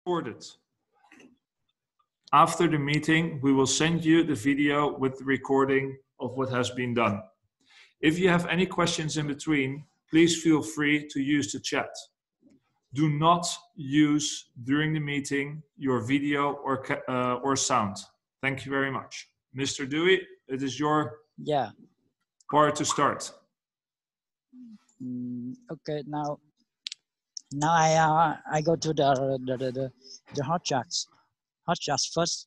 recorded. After the meeting, we will send you the video with the recording of what has been done. If you have any questions in between, please feel free to use the chat. Do not use during the meeting your video or sound. Thank you very much. Mr. Dewey, it is your part to start. Okay, now I go to the hot charts first.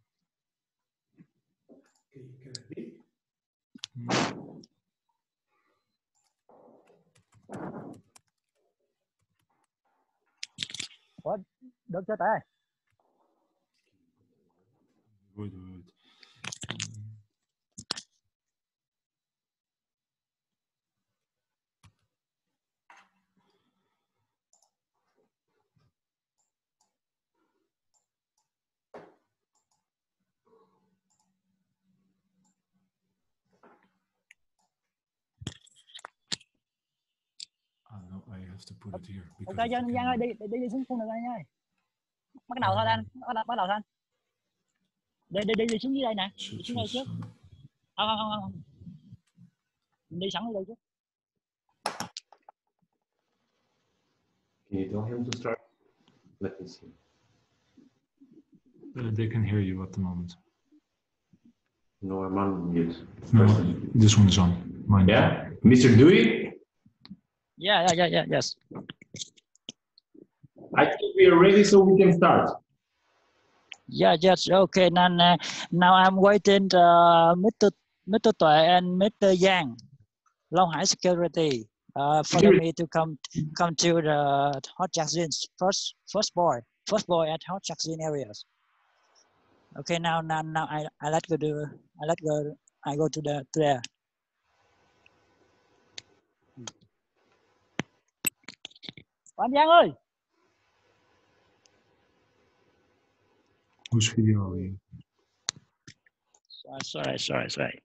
What? Được chưa ta? Good. No, I have to put it here. Ok, Giang ơi, đi xuống khung này nha. Bắt đầu thôi anh, bắt đầu thôi anh. Đi xuống dưới đây nè, đi xuống đây trước. Không. Đi sẵn ở đây trước. Can you tell him to start? Let me see. They can hear you at the moment. No, I'm on mute. No, this one is on. Mine. Yeah, Mr. Dewey? Yes. I think we are ready, so we can start. Yes. Okay. Now I'm waiting Mr. Tuệ and Mr. Yang, Long Hải Security, for me to come to the hot jackson first boy at hot jackson areas. Okay. Now I go to there. Anh Giang ơi. Whose video are you? Sorry.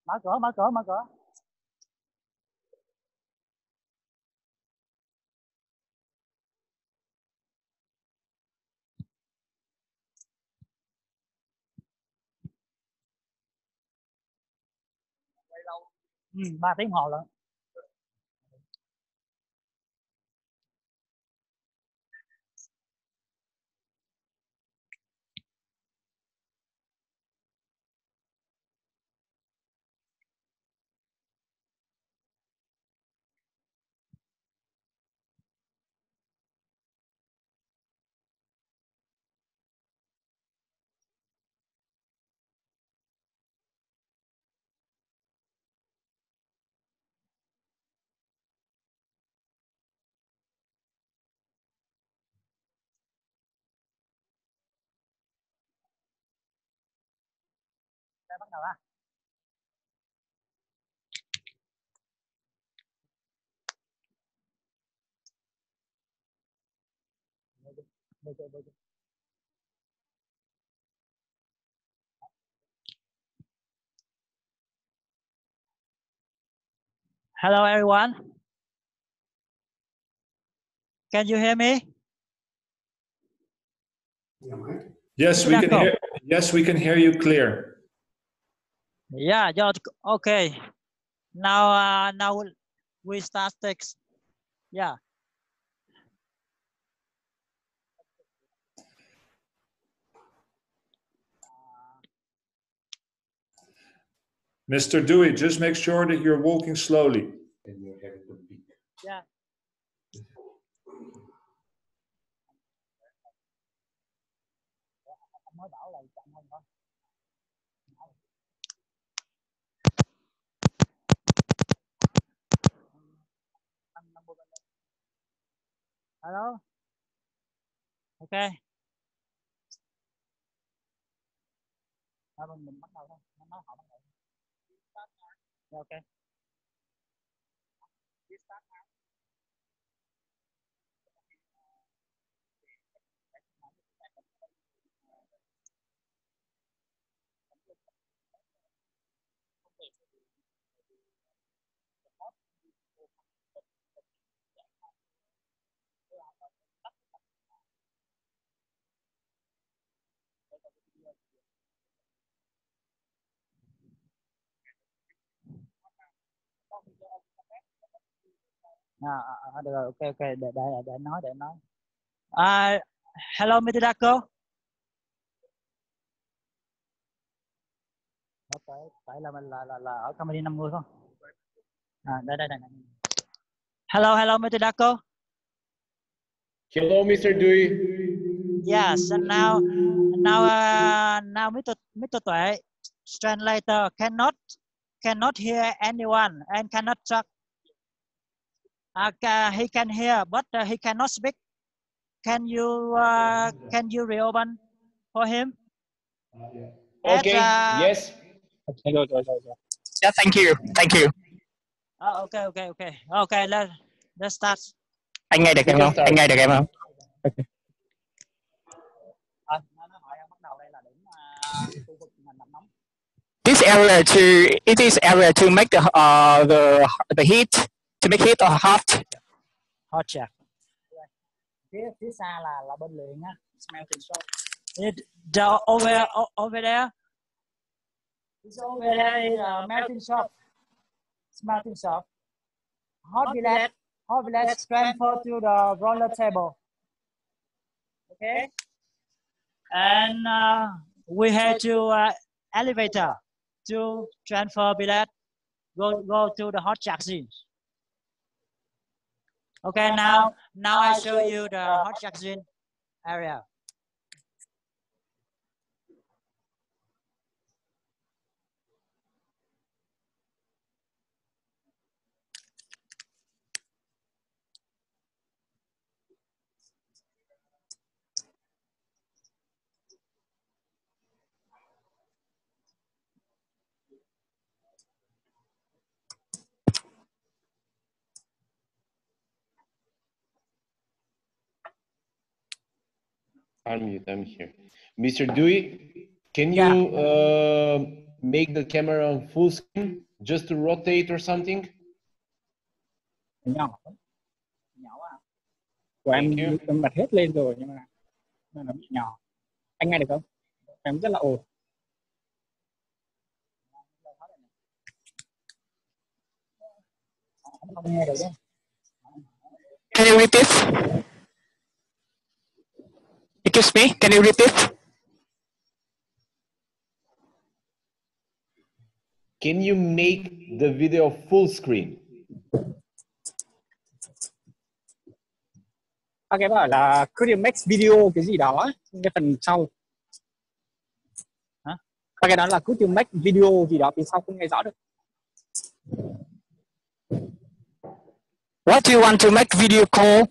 Mở cửa. Ừ, 3 tiếng hồ lận. Đây, bắt đầu ha. Hello everyone. Can you hear me? Yes, we can hear. Yes, we can hear you clear. Yeah, okay. Now we start text. Yeah. Mr. Dewey, just make sure that you're walking slowly. And you're having the beat. Yeah. Mới bảo là chậm hơn thôi. Hello. Okay. Mình bắt đầu thôi. Nói họ bắt đầu. Yeah, okay. Được rồi, ok, để nói. Hello, Mr. Daco. Tại là mình là ở company 50 không? Đây. Hello, Mr. Daco. Hello, Mr. Dewey. Yes, and now, Mr. Tuệ, translator cannot hear anyone and cannot talk. He can hear, but he cannot speak. Can you reopen for him? Okay. Yes. Yeah. Thank you. Okay. Let's start. Anh nghe được em không? Anh nghe được em không? Okay. It is area to make the heat, to make heat or hot. Hot check. Phía xa là bên luyện á, smelting shop. Over there. It's over there is a melting shop. Smelting shop. Hot village transfer to the roller table. Okay. And we head to elevator to transfer billet. Go to the hot jack scene. Okay, now I show you the hot jack scene area. I'm here. Mr. Dewey, can you make the camera on full screen? Just to rotate or something? Nhỏ à. Của em bật hết lên rồi nhưng mà nó bị nhỏ. Anh nghe được không? Em rất là ồn. Không nghe được đấy. Can you repeat? Excuse me, can you repeat? Can you make the video full screen? Các cái bảo là could you make video cái gì đó cái phần sau. Hả? Các cái đó là could you make video gì đó phía sau không nghe rõ được. What do you want to make video call?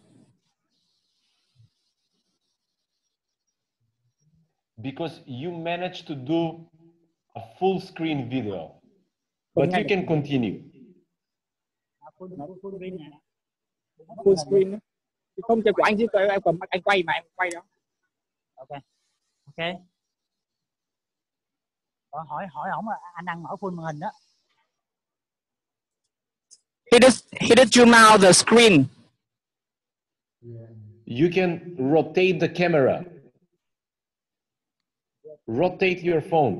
Because you managed to do a full screen video, but you can continue. Full screen. Không chơi của anh chứ em còn anh quay mà em quay đó. Ok. Ok. Hỏi ổng là anh đang mở full màn hình đó. He did zoom out the screen. You can rotate the camera. Rotate your phone.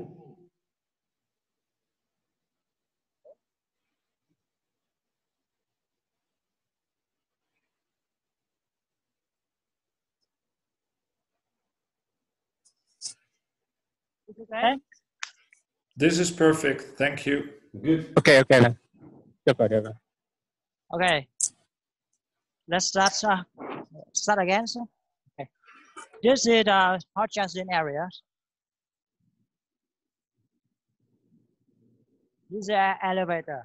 Okay. This is perfect. Thank you. Good. Okay. Được rồi. Okay. Let's start again. So. Okay. This is the hot junction area. This is an elevator.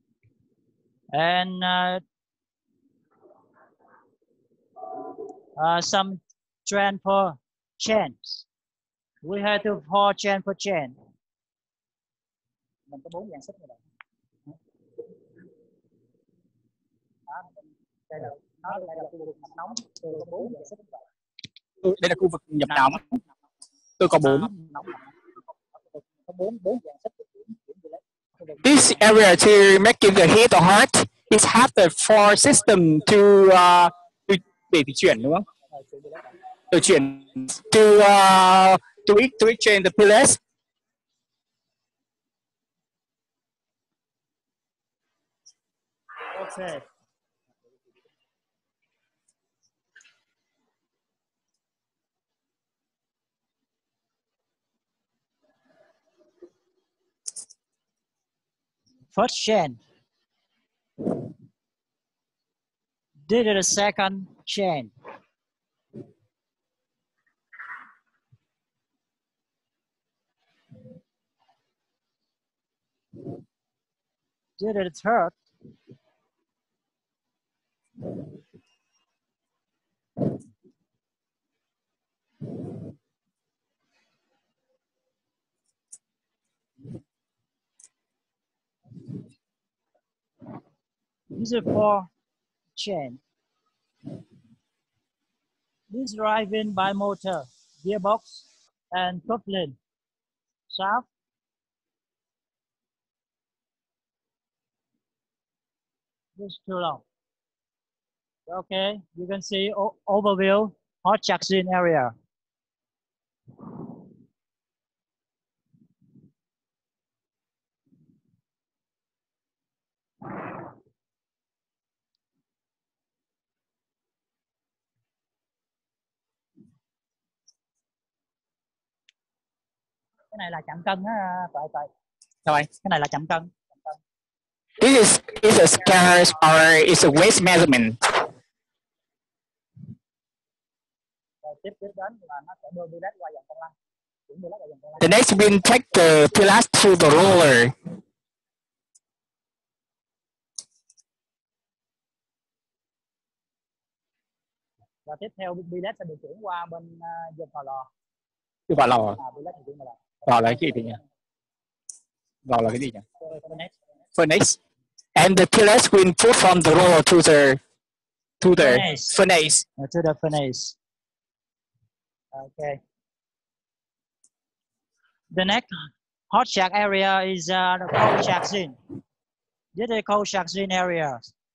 And some transfer chains. We have to pour chain for chain. Mình có 4 dạng xích như vậy. Đây là khu vực nhập nóng. Tôi có 4 dạng xích như vậy. Đây là khu vực nhập nóng. Tôi có 4. Có 4 dạng xích. This area to making the heat or hot is have the four system to để di chuyển đúng không? Từ chuyển to exchange the pillars. Okay. First chain. This is the second chain. This is the third. This is 4 chain. This driven by motor, gearbox, and coupling shaft. This is too long. Okay, you can see overview hot junction area. Cái này là chạm cân á, Tuệ. Rồi. Cái này là chạm cân. This is a scale or is a weight measurement. Rồi tiếp đến là nó sẽ đưa billet qua dòng con lăn. The next we'll take the pillars to the roller. Và tiếp theo billet sẽ được chuyển qua bên dòng vào lò. Cái vào lò. Billet thì chuyển vào lò. Lò là cái gì nhỉ? Lò là cái gì nhỉ? Furnace. And the pillars will put from the roller to the furnace. To the furnace. Okay. The next hot shack area is the cold junction. This is called Shakzin area.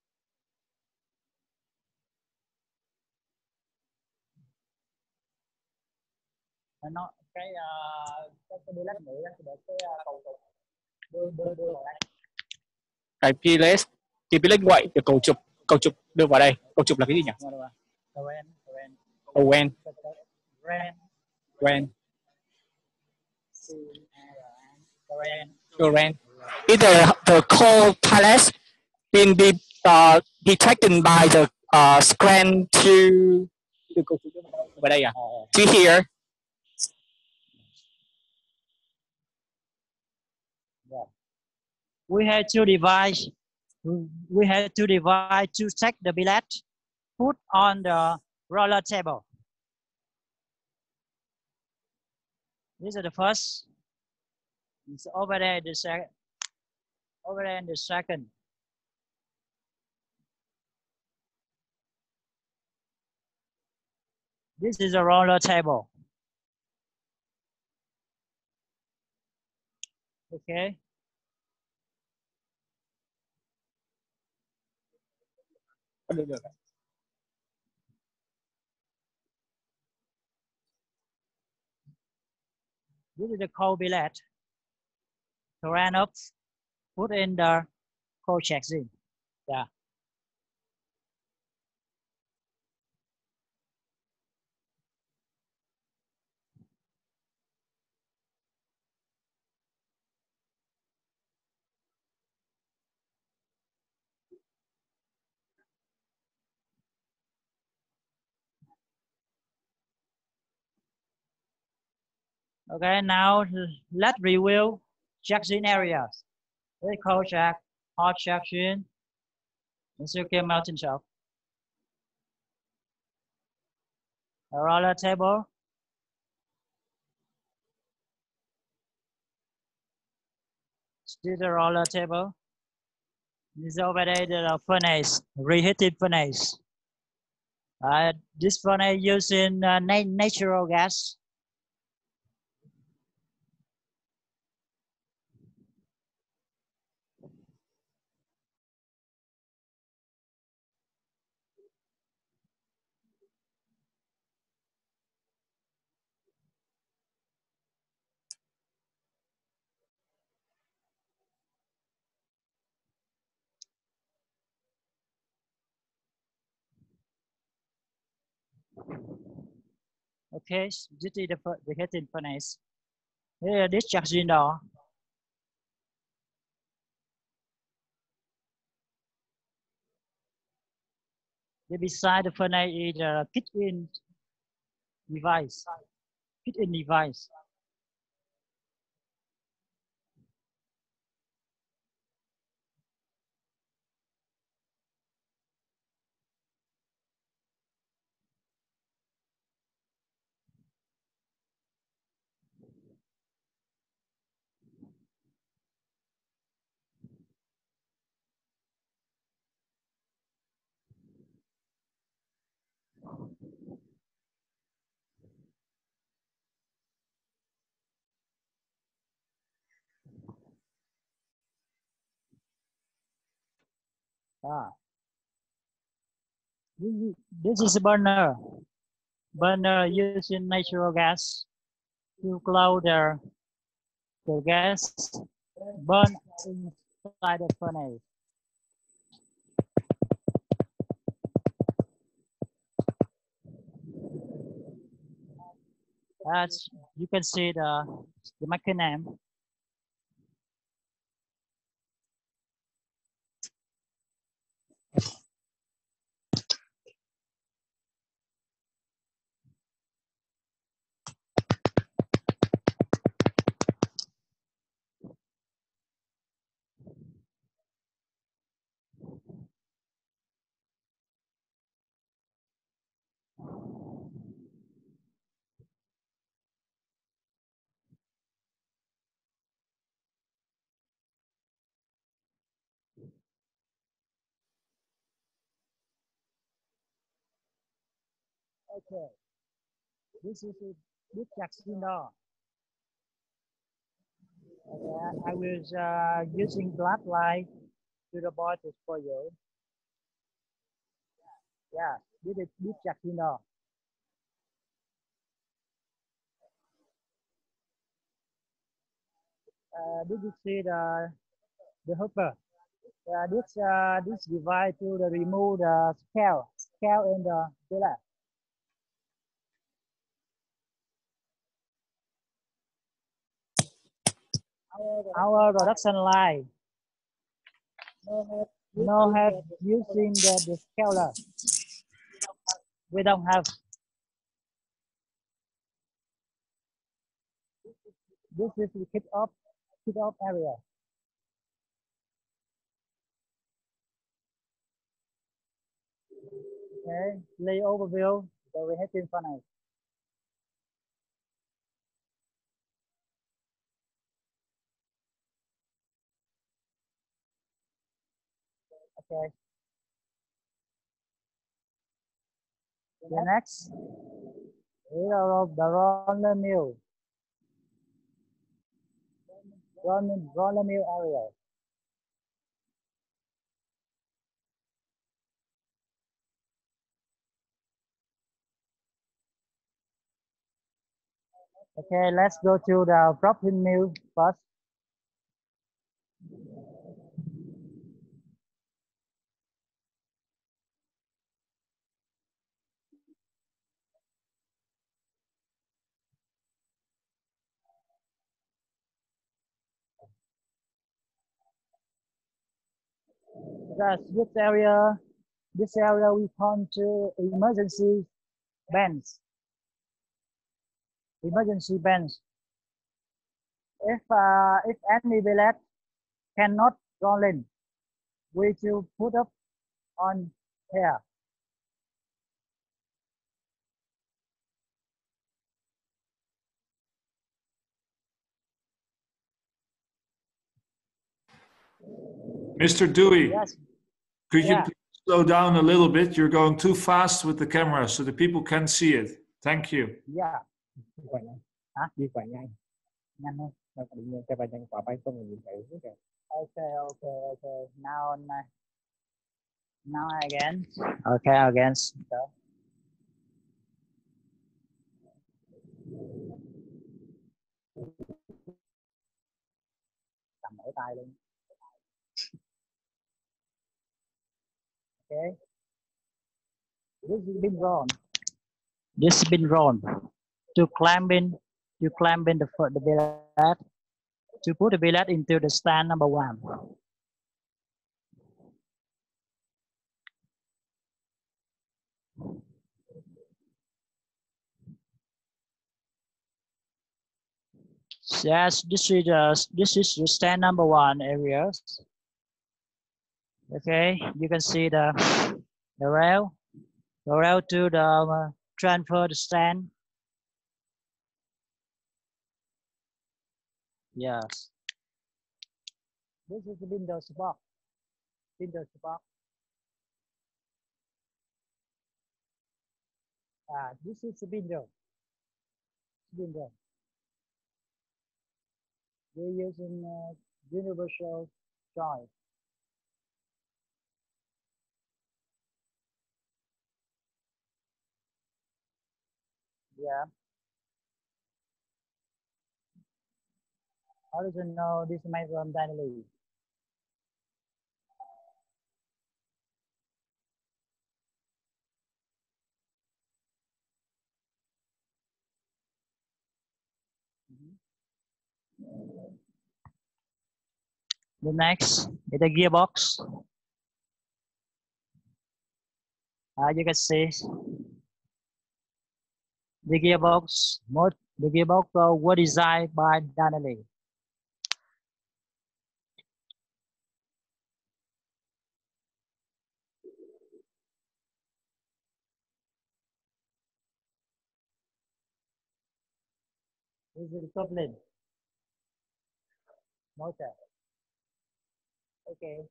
Nó cái billet Mỹ đó, để cái cầu trục đưa vào đây. Cái Pilet gọi được cầu trục đưa vào đây. Cầu trục là cái gì nhỉ? Current. Is the coal palace been detected by the scan to vào đây à? To here. We had two device. We had two device to check the billet. Put on the roller table. This is the first. It's over there. The second. Over there in the second. This is a roller table. Okay. This is the cold billet. Ran up, put in the cold check-in. Yeah. Okay, now let's review check-in areas. This cold check, hot check-in, and Suzuki Mountain Shop. A roller table. Still the roller table. This over there the furnace, reheated furnace. This furnace using natural gas. Okay, this is the heating furnace. Here, this charging door. Beside the furnace is a kitchen device. Kitchen device. This is a burner. Burner using natural gas to cloud the gas burn inside the furnace. As you can see the mechanism. Okay, this is a big jackson door. Okay, I was using black light to the boy to for you. Yeah, this is this Jack, you know. Did you see the hopper? This device to the remove the scale in the pillar. Our production line no have using the scaler. We don't have. This is the kick off area. Okay, lay overview. So we have in front of. Okay. The next is the roller mill. Roller mill area. Okay, let's go to the propping mill first. That's this area we come to emergency bands. Emergency bands. If any billet cannot roll in, we should put up on here. Mr. Dewey, Yes. could you Yeah. please slow down a little bit? You're going too fast with the camera so the people can see it. Thank you. Yeah. Hả? Đi quả nhanh. Nhanh hơn. Đâu có đi cho bà nhanh quả bay không nhìn thấy kìa. Okay. Now again. Okay, again. So. Cầm ở tay luôn. Okay. This has been drawn. This has been drawn to climb in the billet, to put the billet into the stand number 1. Yes, this is the stand number 1 areas. Okay, you can see the rail to the transfer the stand. Yes. This is the window support. This is the window. We're using universal joint. Yeah. Horizontal, this is made from Dynaley. The next is the gearbox. You can see the gearbox. The gearbox were designed by Dynaley. This is the coupling motor. Okay.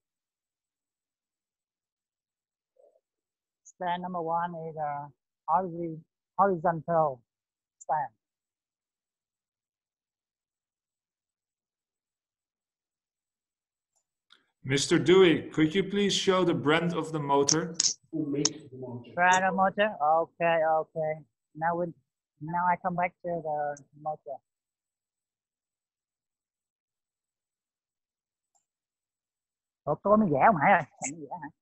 Stand number 1 is a horizontal stand. Mr. Dewey, could you please show the brand of the motor? Brand of motor. Okay, okay. Now I come back to the motor. Ủa, cô mới vẽ không Hải ơi? Bạn vẽ hả?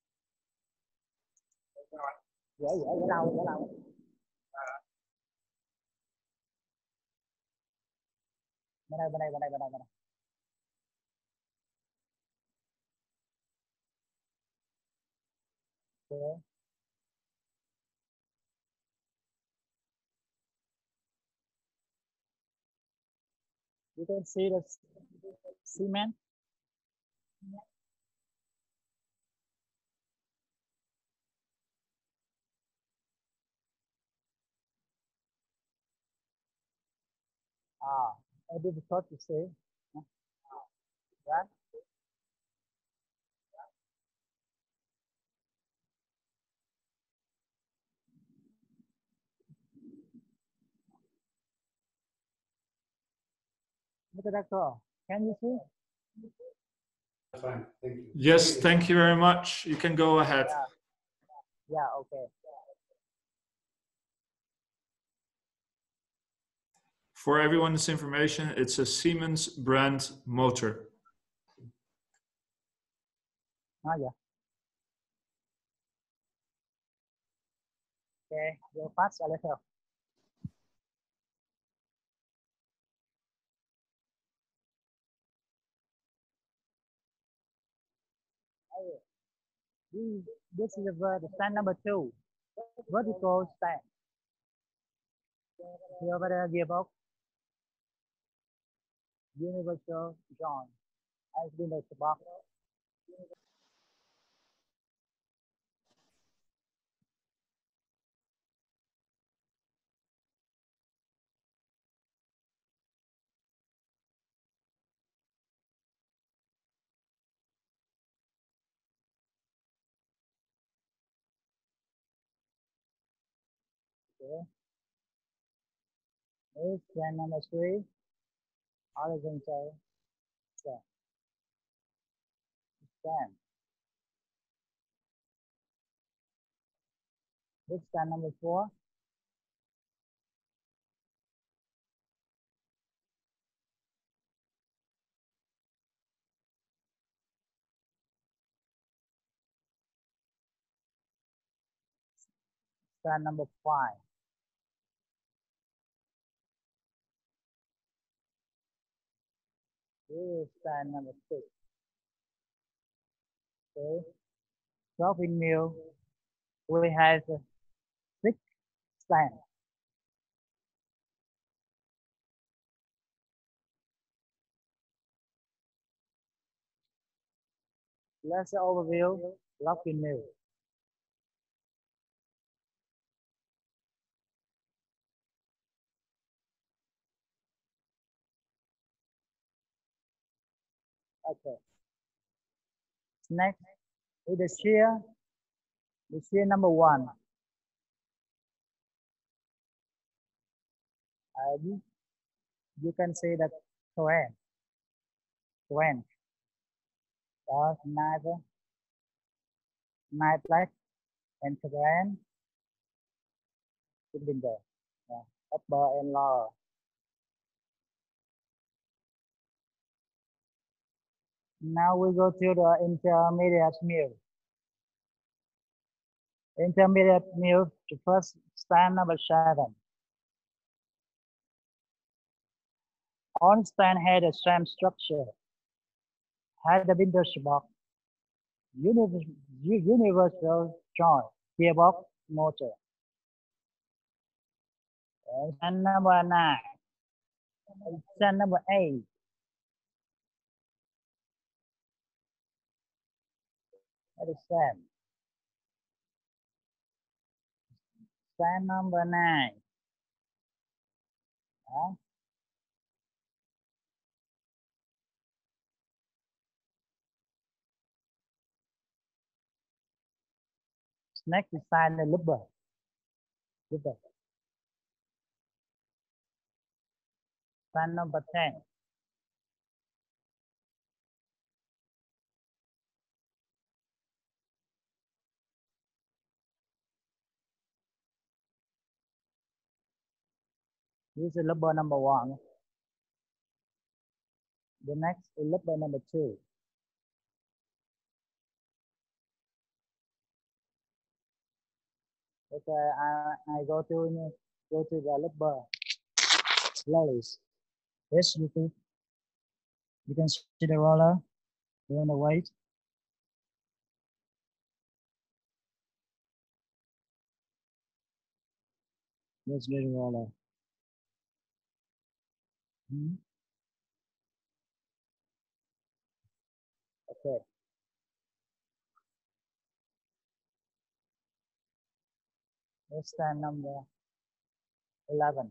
Vẽ lâu. Bên đây. Okay. You can see the cement. A bit difficult to see. Right? Mr. Doctor, can you see? Fine, thank you. Yes, thank you very much. You can go ahead. Yeah, okay. For everyone's information, it's a Siemens brand motor. Yeah. Okay, go fast a little. This is the stand number 2, vertical stand. Here over the gearbox, universal joint, has been the box. Okay. This stand number 3, horizontal stand. This stand number 4. Stand number 5. This is stand number 6. Okay. Shopping mill, we have 6 stands. Let's overview locking mill. Okay. Next is the shear number 1. You can see the trend. That's knife black and trend. Cylinder, upper and lower. Now we go to the intermediate mill. Intermediate mill, the first stand number 7. On stand had a same structure, had the window box, universal joint, gearbox, motor. And stand number 9. Stand number 8. That is same. Stand number 9. Next is stand the lubber. Stand number 10. This is lever number 1. The next is lever number 2. Okay, I go to the lever place. Yes, you can see the roller. You want to wait. Let's get the roller. Okay. Let's stand number 11.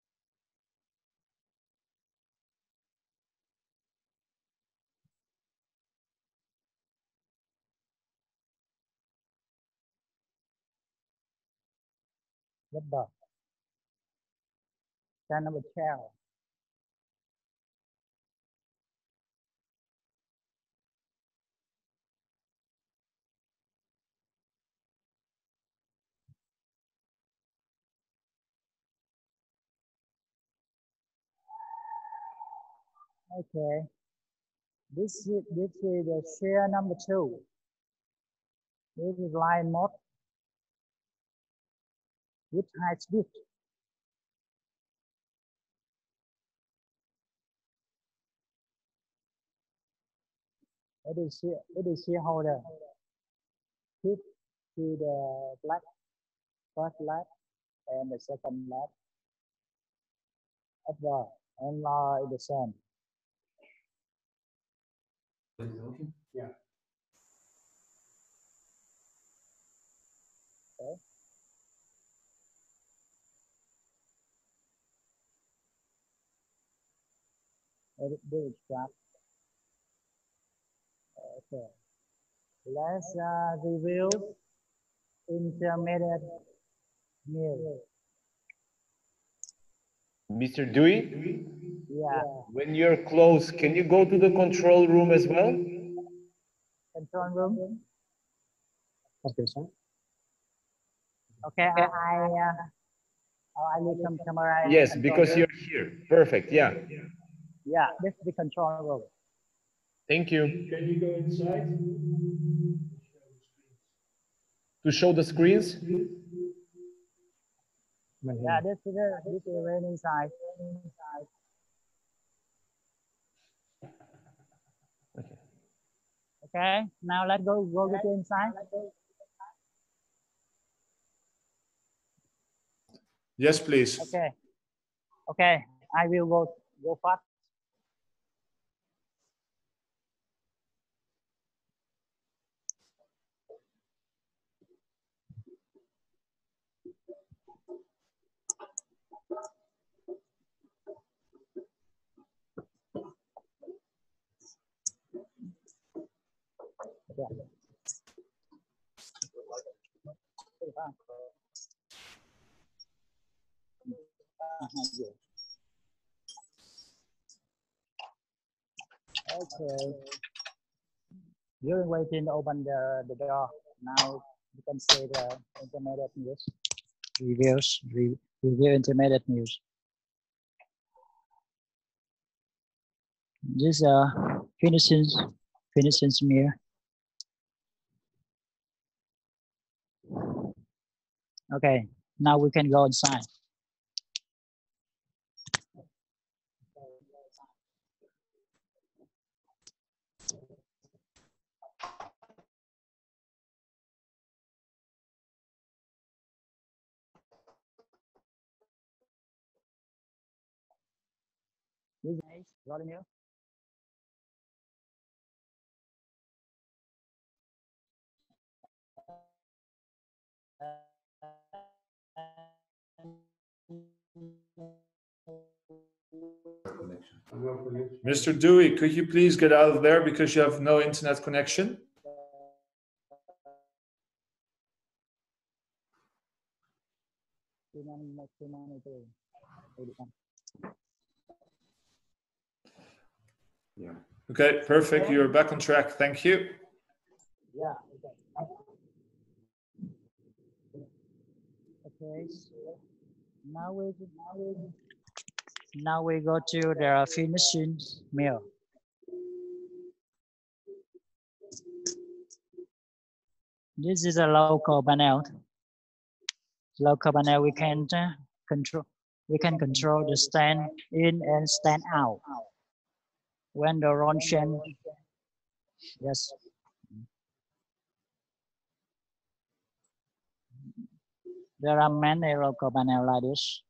Lever. Stand number 12. Okay. This is the share number 2. This is line mode with high speed. It is shareholder. Hit to the black first lap and the second lap. Upward and lower in the same. Yeah. Okay. Do it start. Okay. Let's review intermediate meal. Mr. Dewey, Yeah. when you're close, can you go to the control room as well? Control room. Okay, sir. Okay. I will come summarize. Yes, because you're here. Perfect. Yeah. Yeah, this is the control room. Thank you. Can you go inside? To show the screens? Yeah, this is the raining side. Okay, now let's go get inside. Yes, please. Okay, I will go fast. Okay. During waiting to open the door, now you can see the intermediate news. Review intermediate news. This finishing smear. Okay, now we can go inside. This is rolling here. Mr. Dewey, could you please get out of there because you have no internet connection? Yeah. Okay, perfect. You're back on track. Thank you. Yeah. Okay. So now we Now we go to the finishing mill. This is a local panel. Local panel we can control. We can control the stand in and stand out. When the run change, yes. There are many local panel like this.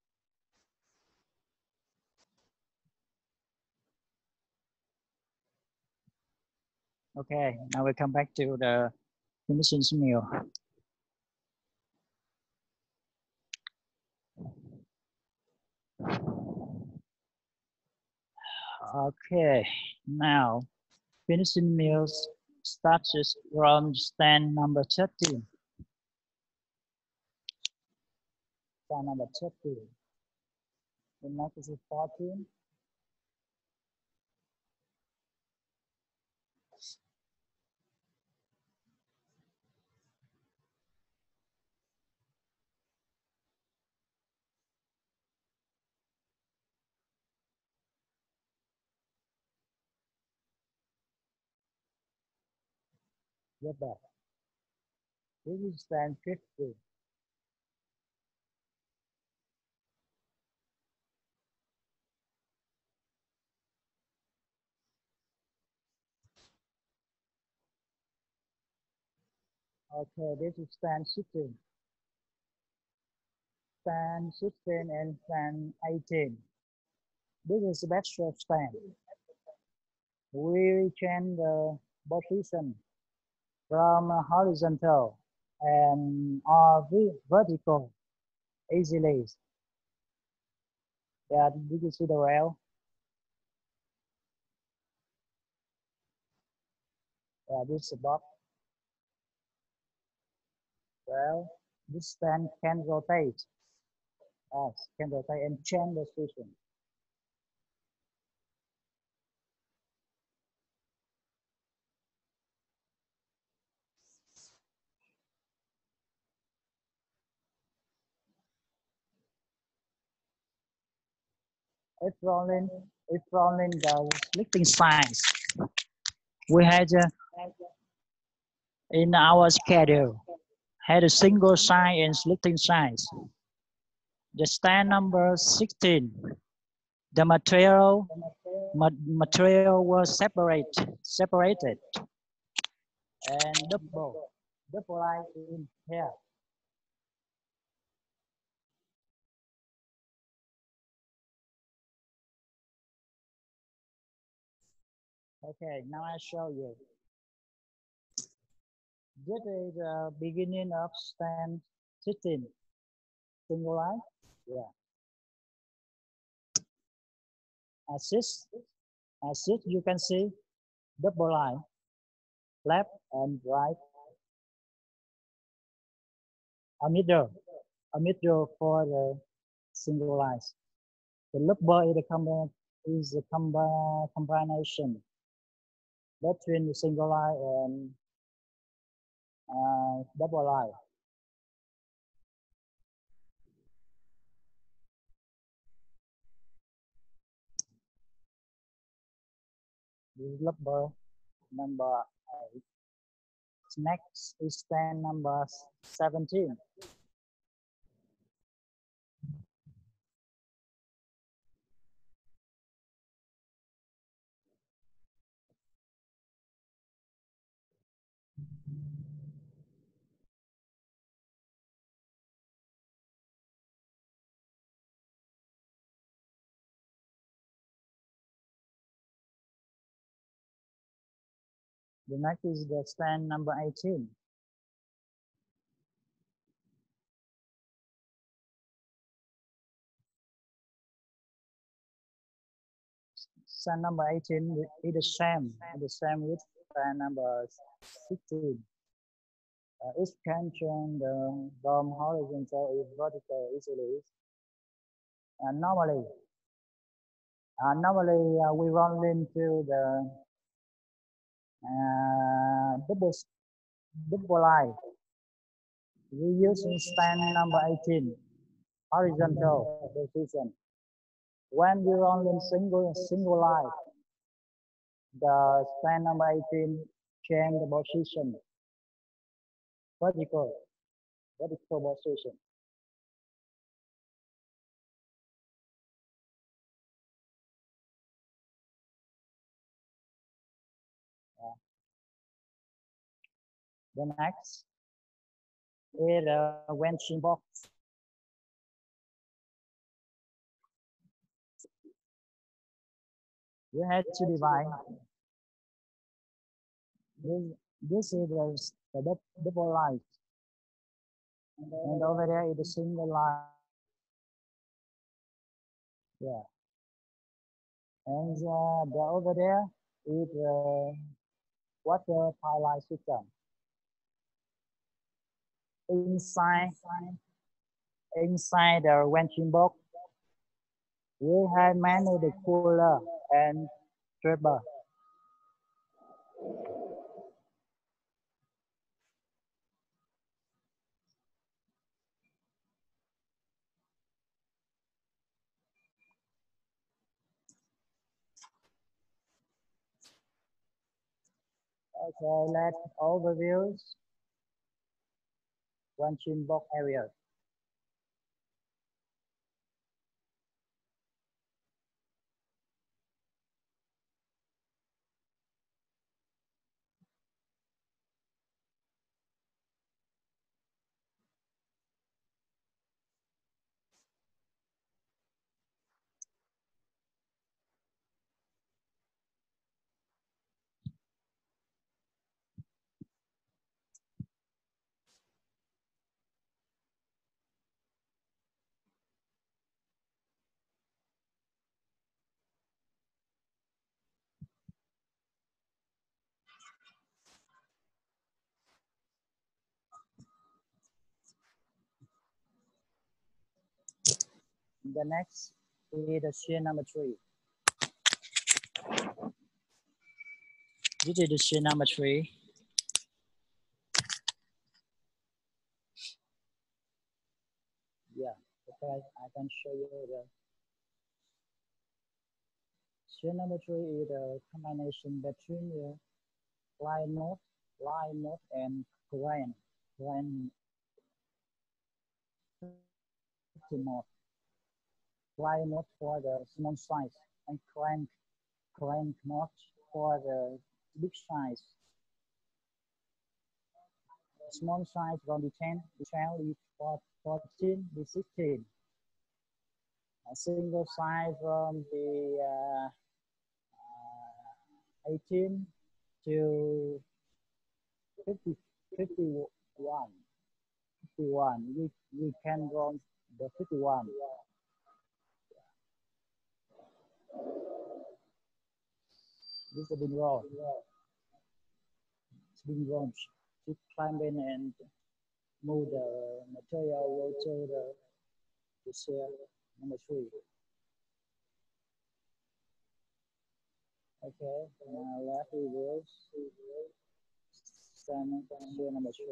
Okay, now we come back to the finishing mill. Okay, now finishing mills starts from stand number 13. Stand number 13. The next is 14. Get back. This is stand 50. Okay, this is stand 16. Stand 16 and stand 18. This is the backstroke stand. We change the position from horizontal and vertical easily. Yeah, did you see the rail? Yeah, this is the box. Well, this stand can rotate. Yes, can rotate and change the position. If rolling the lifting size, we had in our schedule had a single sign and lifting size. The stand number 16, the material was separated and double line in here. Okay, now I show you. This is the beginning of stand 16. Single line, yeah. Assist, you can see double line, left and right. A middle for the single lines. The looper is a combination between the single line and double line. This is looper number 8. Next is stand number 17. The next is the stand number 18. Stand number 18 is the same with stand number 16. It can change the from horizontal is vertical easily. And normally we run into the double line. We use stand number 18 horizontal position. When we run in single line, the stand number 18 change the position, vertical position. The next is the wenching box. You have to divide. This is the double line, and over there is a single line. Yeah, and the over there is water pipeline system. Inside the wenching box, we have many the cooler and stripper. Okay, let's overview wenching box area. The next is the shear number 3. This is the shear number 3. Yeah, okay, I can show you the shear number 3 is the combination between the line mode, and crank mode. Line mode for the small size and crank mode for the big size. Small size from the 10 is 14 to 16. A single size from the 18 to 51. We can run the 51. This is been run. It's been run to climb in and move the material to the shear number 3. Okay, now left reverse stand shear number 3.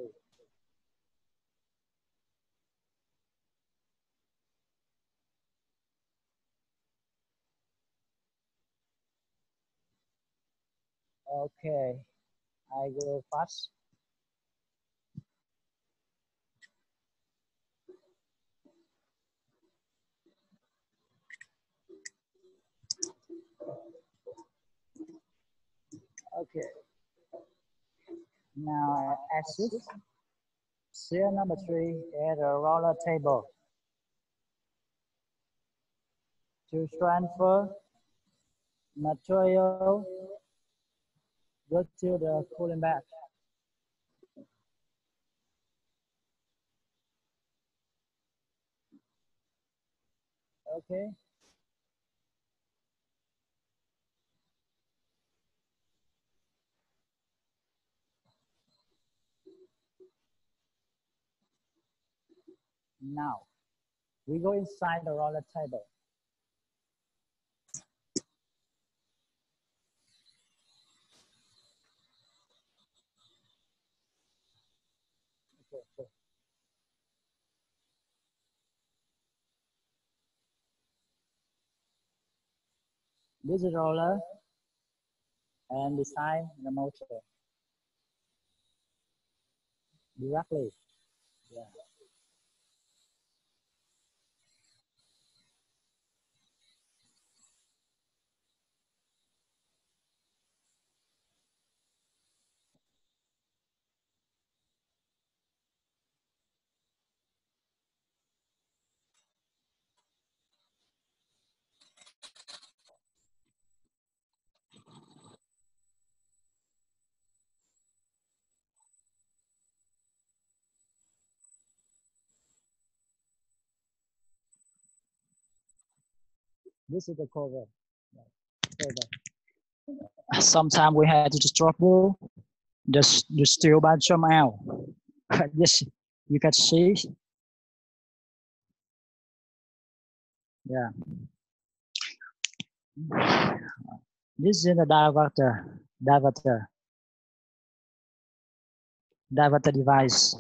Okay, I go fast. Okay. Now axis shear number 3 at a roller table to transfer material go to the cooling bath. Okay. Now we go inside the roller table. Okay. This is roller and beside the motor directly. Yeah. This is the cover. Sometimes we had to struggle the steel bar jump out. Yes, you can see. Yeah. This is the diverter device.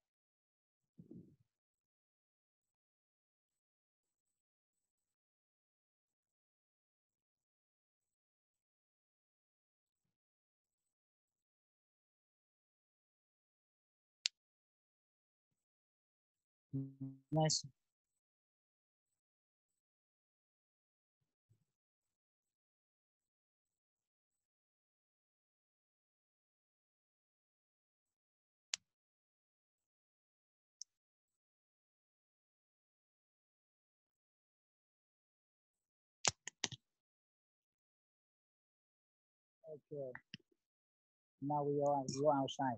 Nice. Okay. Now we are go outside.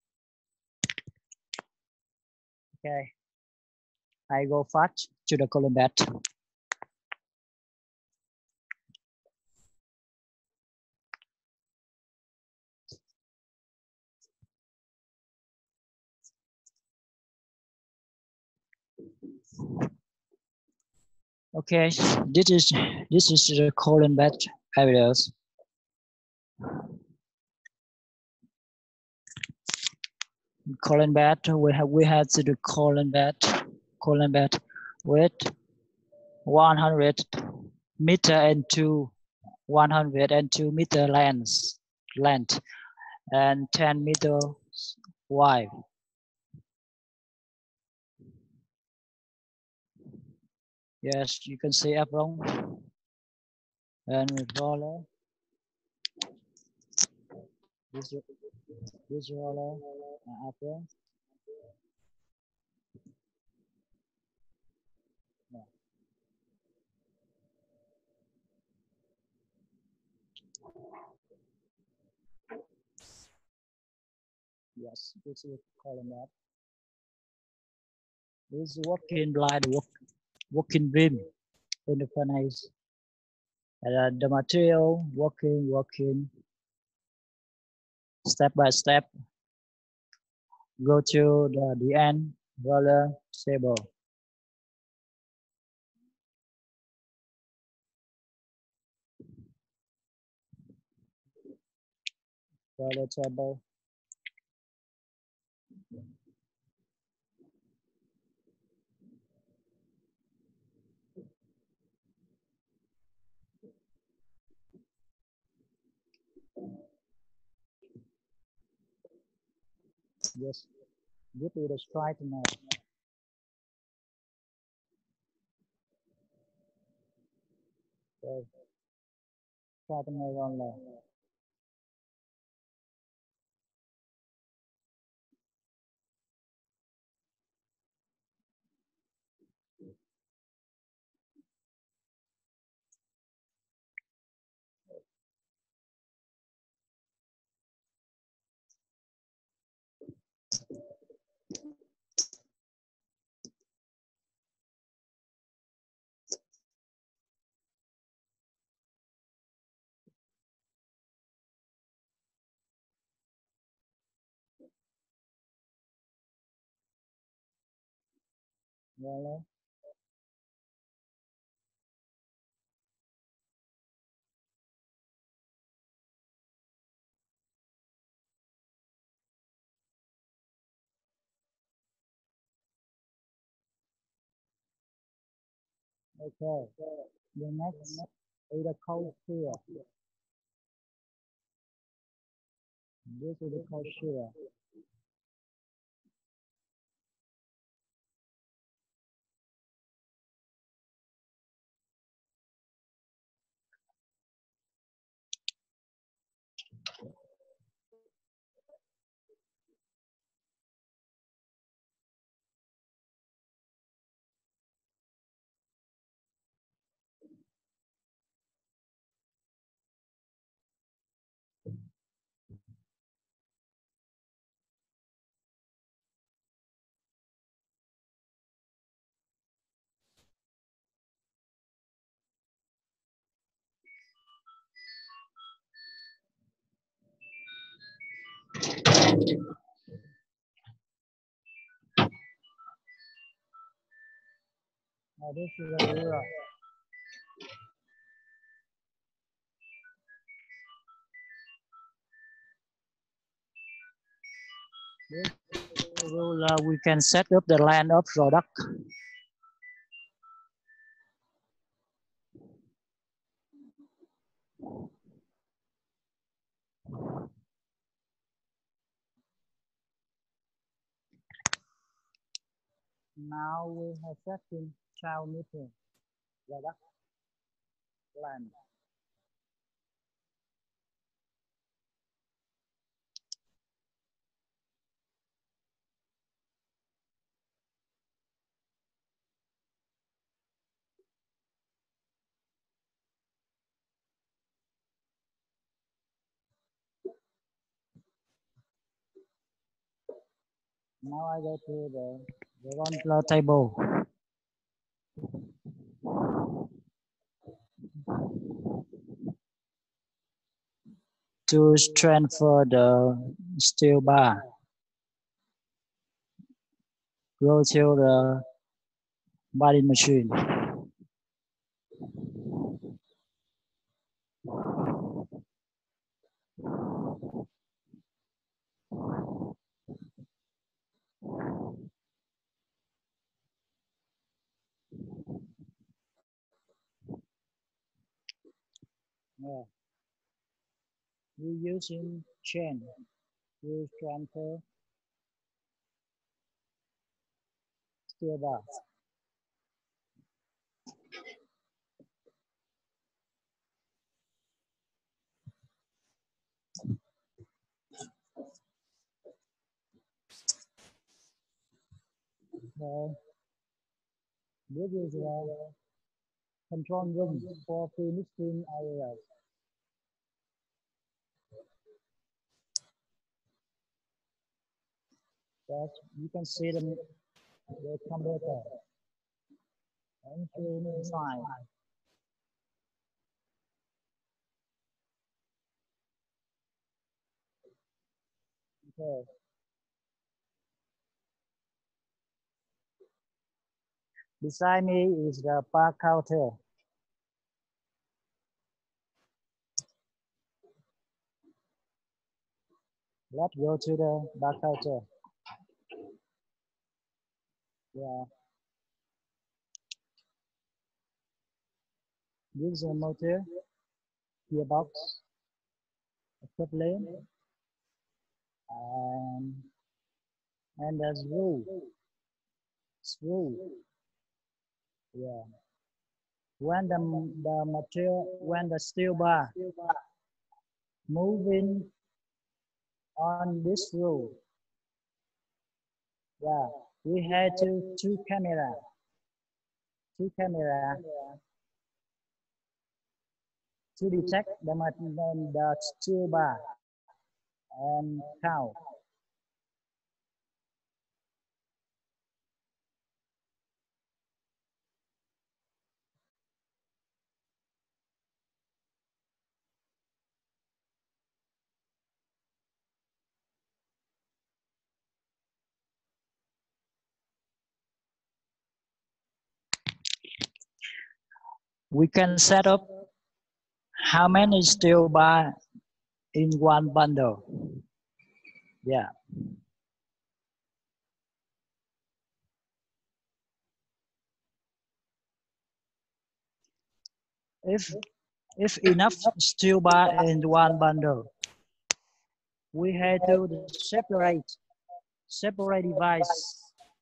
Okay. I go fast to the column bed. Okay, this is the colon bed areas. Colon bed we had to do colon bed with 100 meter and 102 meter length and 10 meter wide. Yes, you can see apron and roller. This roller and apron. Yeah. Yes, this is column that. This is working blind, working beam in the furnace. And the material working step by step. Go to the end roller table. Roller table. Yes, go to the straightener. So, straightener roller. Roller. Okay. The next is the culture. This is the culture. This is the ruler. This ruler we can set up the line of product. Now we have setting child meeting product line. Now I go to the control table. To transfer the steel bar, go to the body machine. Yeah. We using chain to transfer steel bar. Okay. This is a control room for finishing areas. That you can see the computer entering inside. Okay. Beside me is the bar counter. Let's go to the bar counter. Yeah. This is a motor, gearbox, a coupling, and a screw. Screw. Yeah. When the material, when the steel bar moving on this screw, yeah, we had two camera to detect the steel bar and count. We can set up how many steel bar in one bundle. Yeah. If If enough steel bar in one bundle, we have to separate device.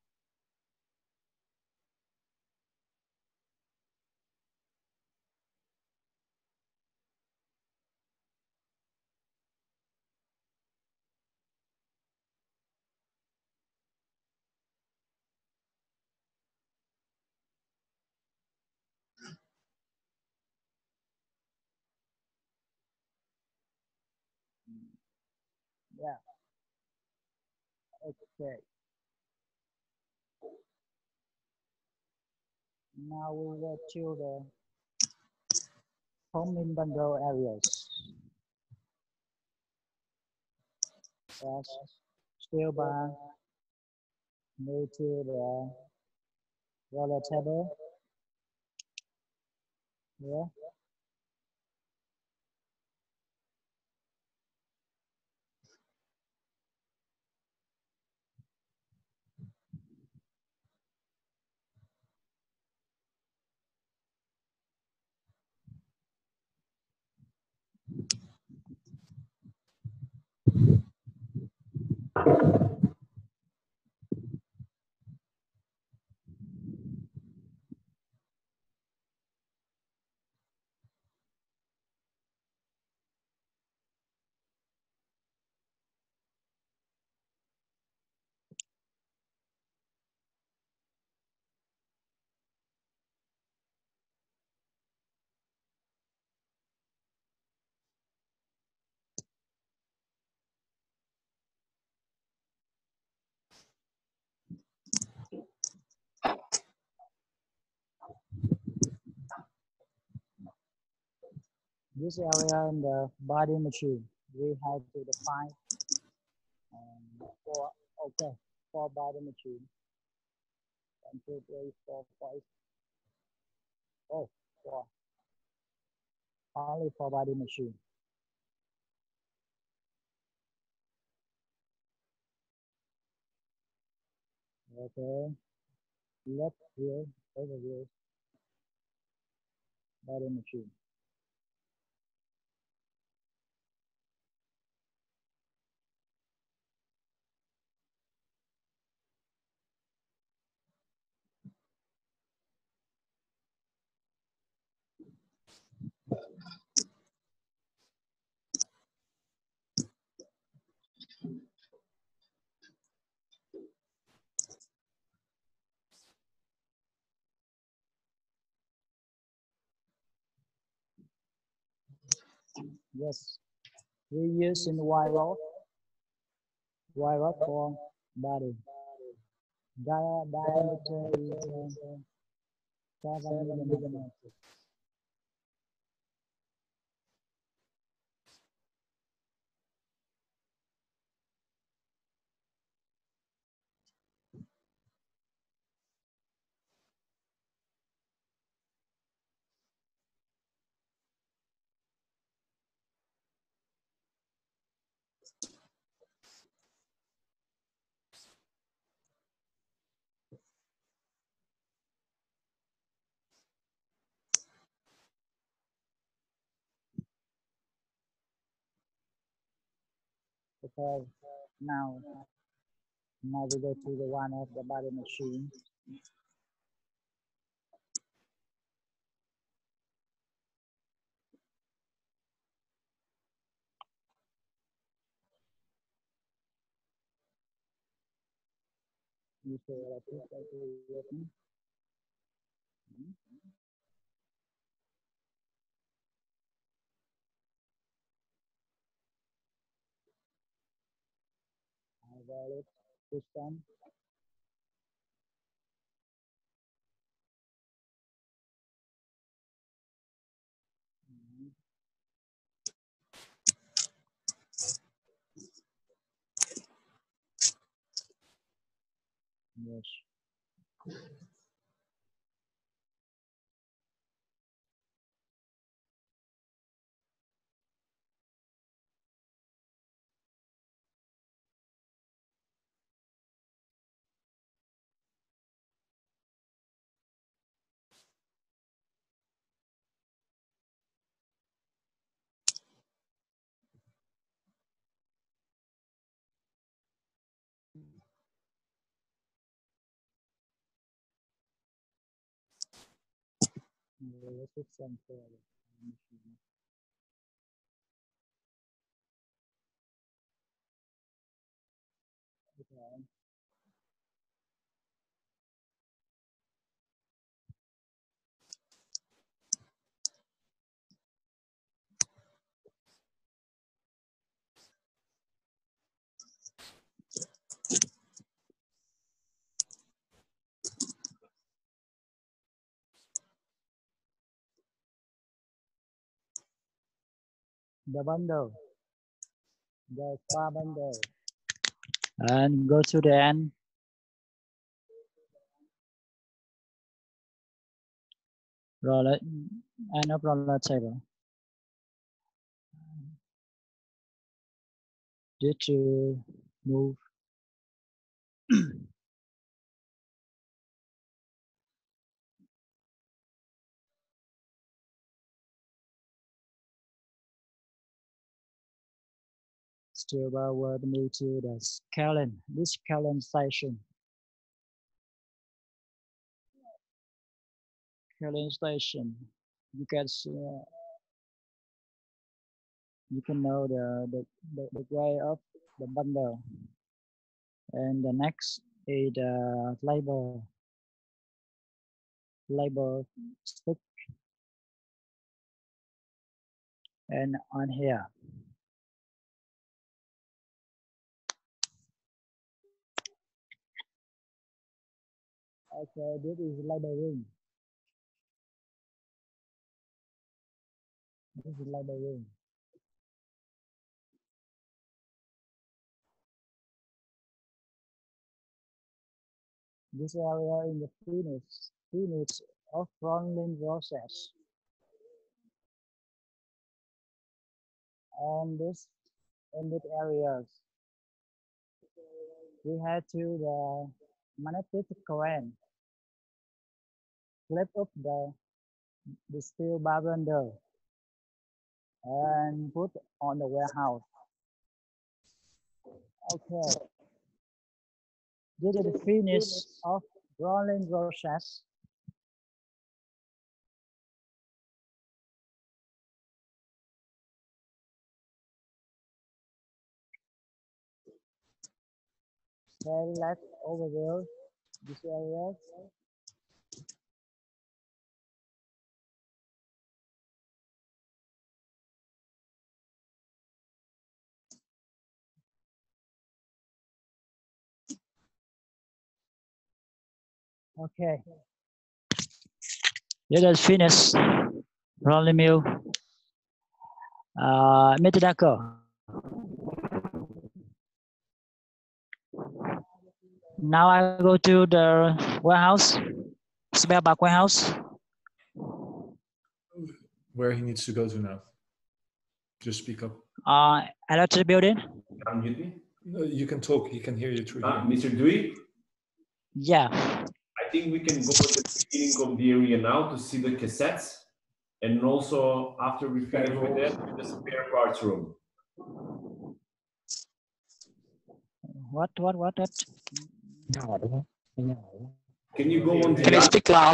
Yeah. Okay. Now we will to the homing bundle areas. Yes. Steel bar move to the roller table. Yeah. This area in the body machine, we have to define four, okay, four body machine. 1, 2, 3, 4, 5. Oh, four. Only for body machine. Okay. Left here, over here, body machine. Yes. We use in wire rod for body. Diameter is 7 millimeters. Because now, now we go to the one of the body machine. You say what I think that is working. I got it. System. Yes. The bundle, the spa bundle, and go to the end. Roll it, end of roller table. Did you move? Still with me to the Kellen, this Kellen station. Kellen station. You can see, you can know the way of the bundle. And the next is the label stick, and on here. Okay, this is labeling. This is labeling. This area in the finish of rolling process. And this areas, we had to the magnetic current, flip up the steel bar bundle and put on the warehouse. Okay. This is the finish of rolling process. Very let's overview this area. Okay. Let us finish rolling mill. Metadaco. Now I go to the warehouse, spare part warehouse. Where he needs to go to now. Just speak up. Electric building. Unmute me. No, you can talk. He can hear you through here. Mr. Dewey? Yeah. I think we can go to the beginning of the area now to see the cassettes. And also, after we finish with that, the spare parts room. What? Can you go on the Can you speak loud?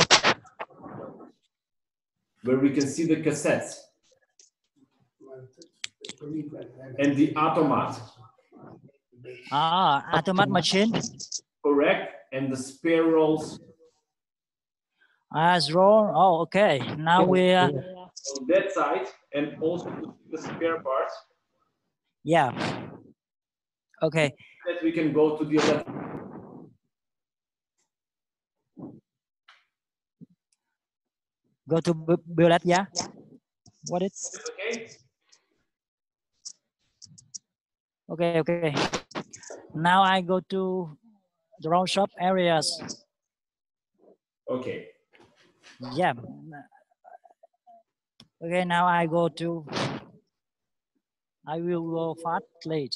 where we can see the cassettes and the automat? Automat machine. Correct, and the spare rolls As roll. Oh, okay. Now we on that side, and also the spare parts. Yeah. Okay. That we can go to the left. Go to bullet. Yeah. What is? Okay. Okay. Now I go to the round shop areas. Okay. Yeah. Okay. Now I go to. I will go fast late.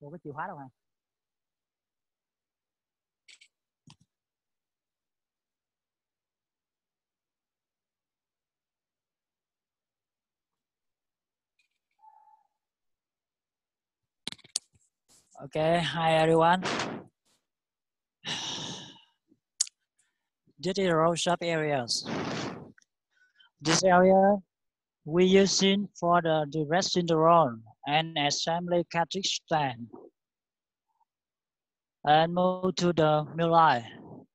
Ủa cái chìa khóa đâu hả? Okay, hi everyone. This is road shop areas. This area we using for the direction the road and assembly cartridge stand. And move to the mill line.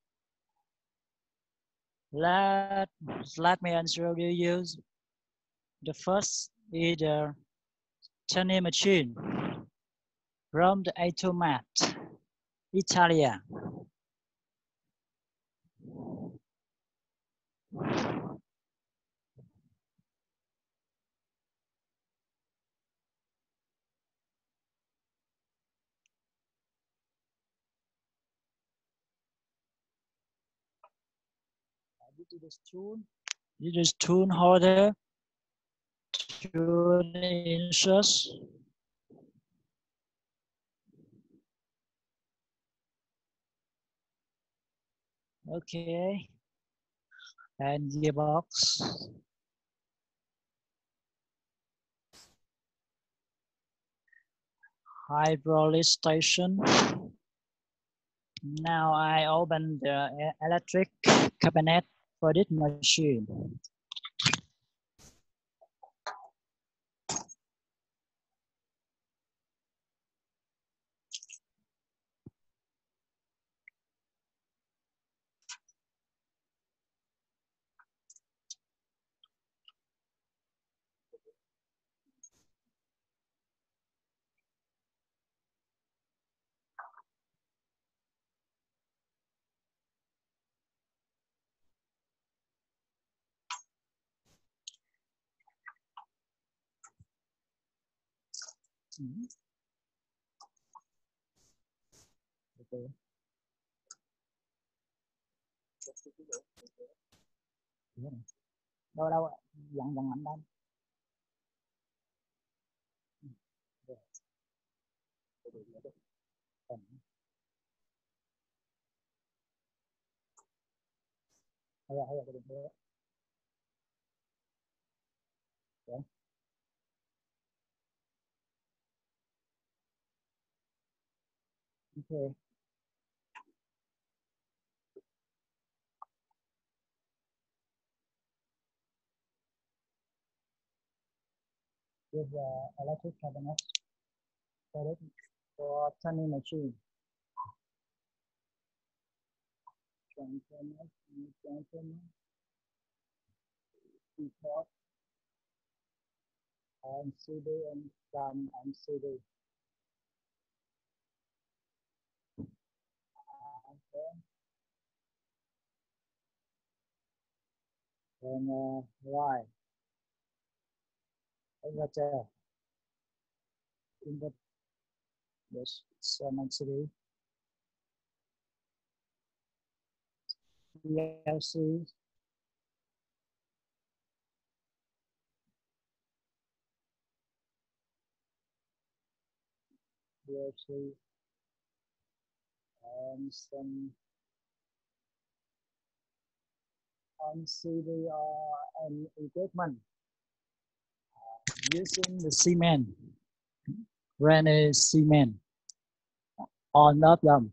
Let me introduce you. The first is the turning machine from the Automat, Italia. This is tool holder, tool inserts. Okay, and gearbox. Hydraulic station. Now I open the electric cabinet for this machine. Okay. Đâu đâu dặn dặn mạnh đây. Okay. This electric cabinet for turning machine. Transformer, import, and CD and some and CD. Okay. And right. Inverter. Inverter. Yes, some and CD. PLC. PLC. And some on CD and equipment using the cement, granite cement on of them.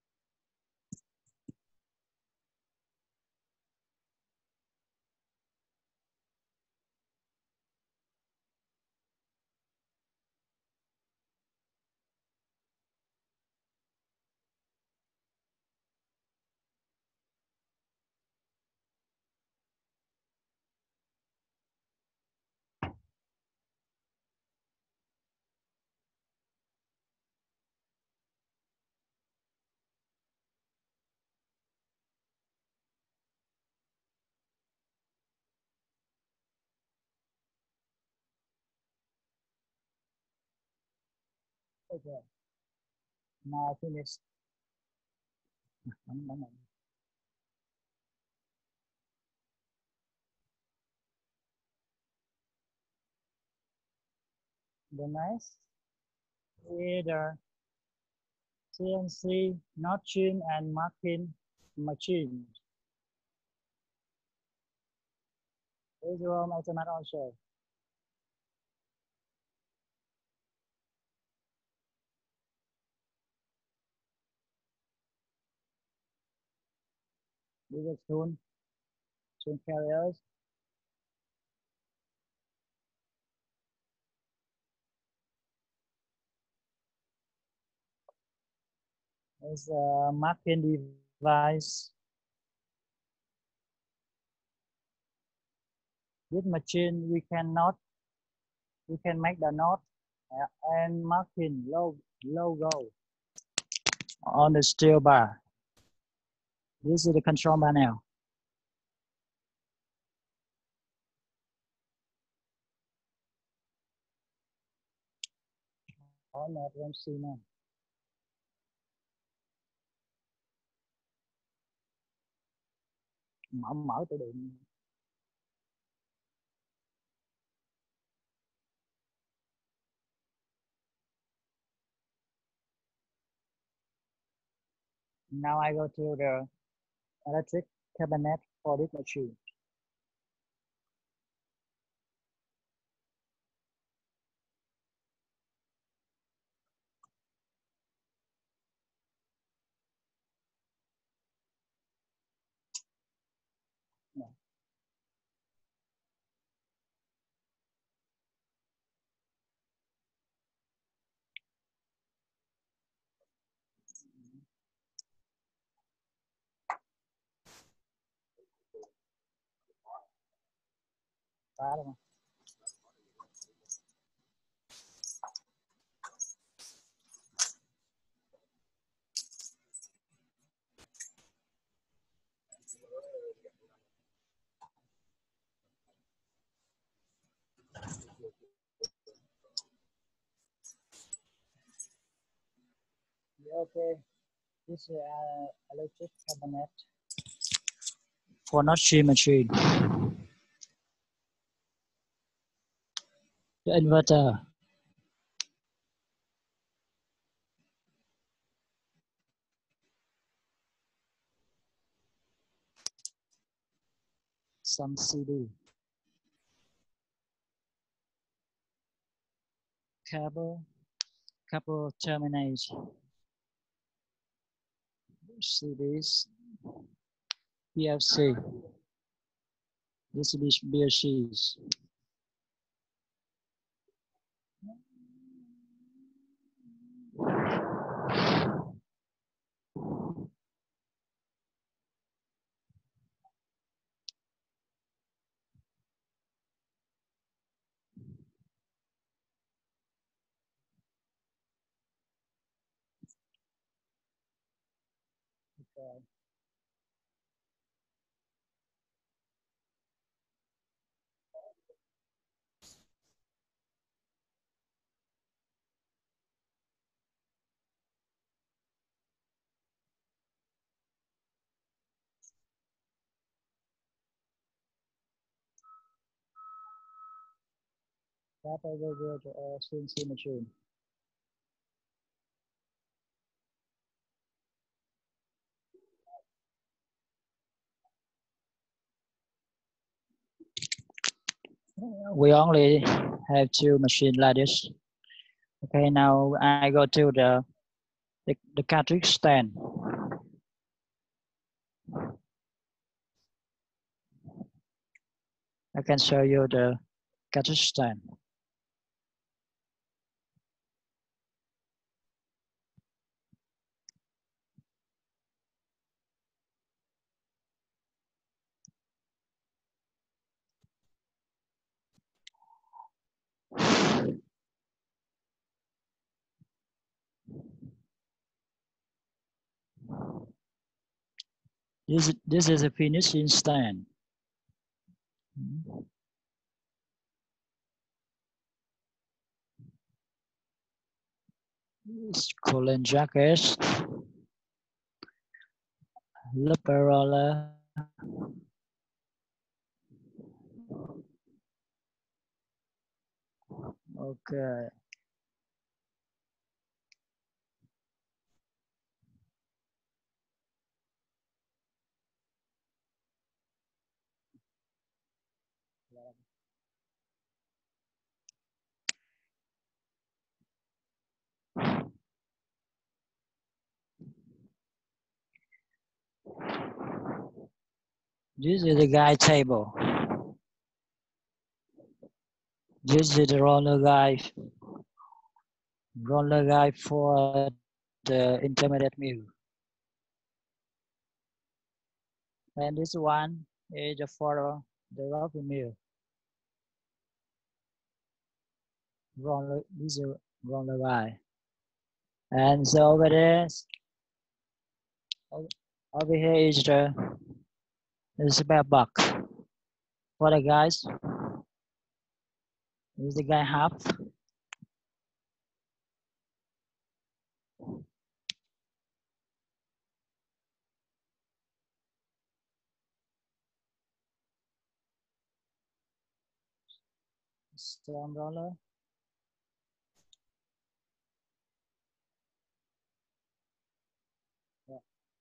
Okay. Now finish. The next is the CNC notching and marking machine. Visual measurement also. Digital tool carriers. Is a marking device. This machine we can make the knot and marking logo on the steel bar. This is the control panel. On that one, see now. Mở tự động. Now I go to the electric cabinet for this machine. Phá luôn. Okay, this is electric cabinet for notching machine. The inverter. Some CD. Cable terminate. CDs. PFC. This is BLCs. Okay. That I will go to CNC machine. We only have two machines like this. Okay, now I go to the cartridge stand. I can show you the cartridge stand. This is a finishing stand. It's coolant jacket, lipper roller, okay. This is the guide table. This is the roller guide for the intermediate meal. And this one is for the rough meal. This is roller guide. And so over there, over here is the spare buck. For the guys, this is the guy half. Storm roller. Yeah.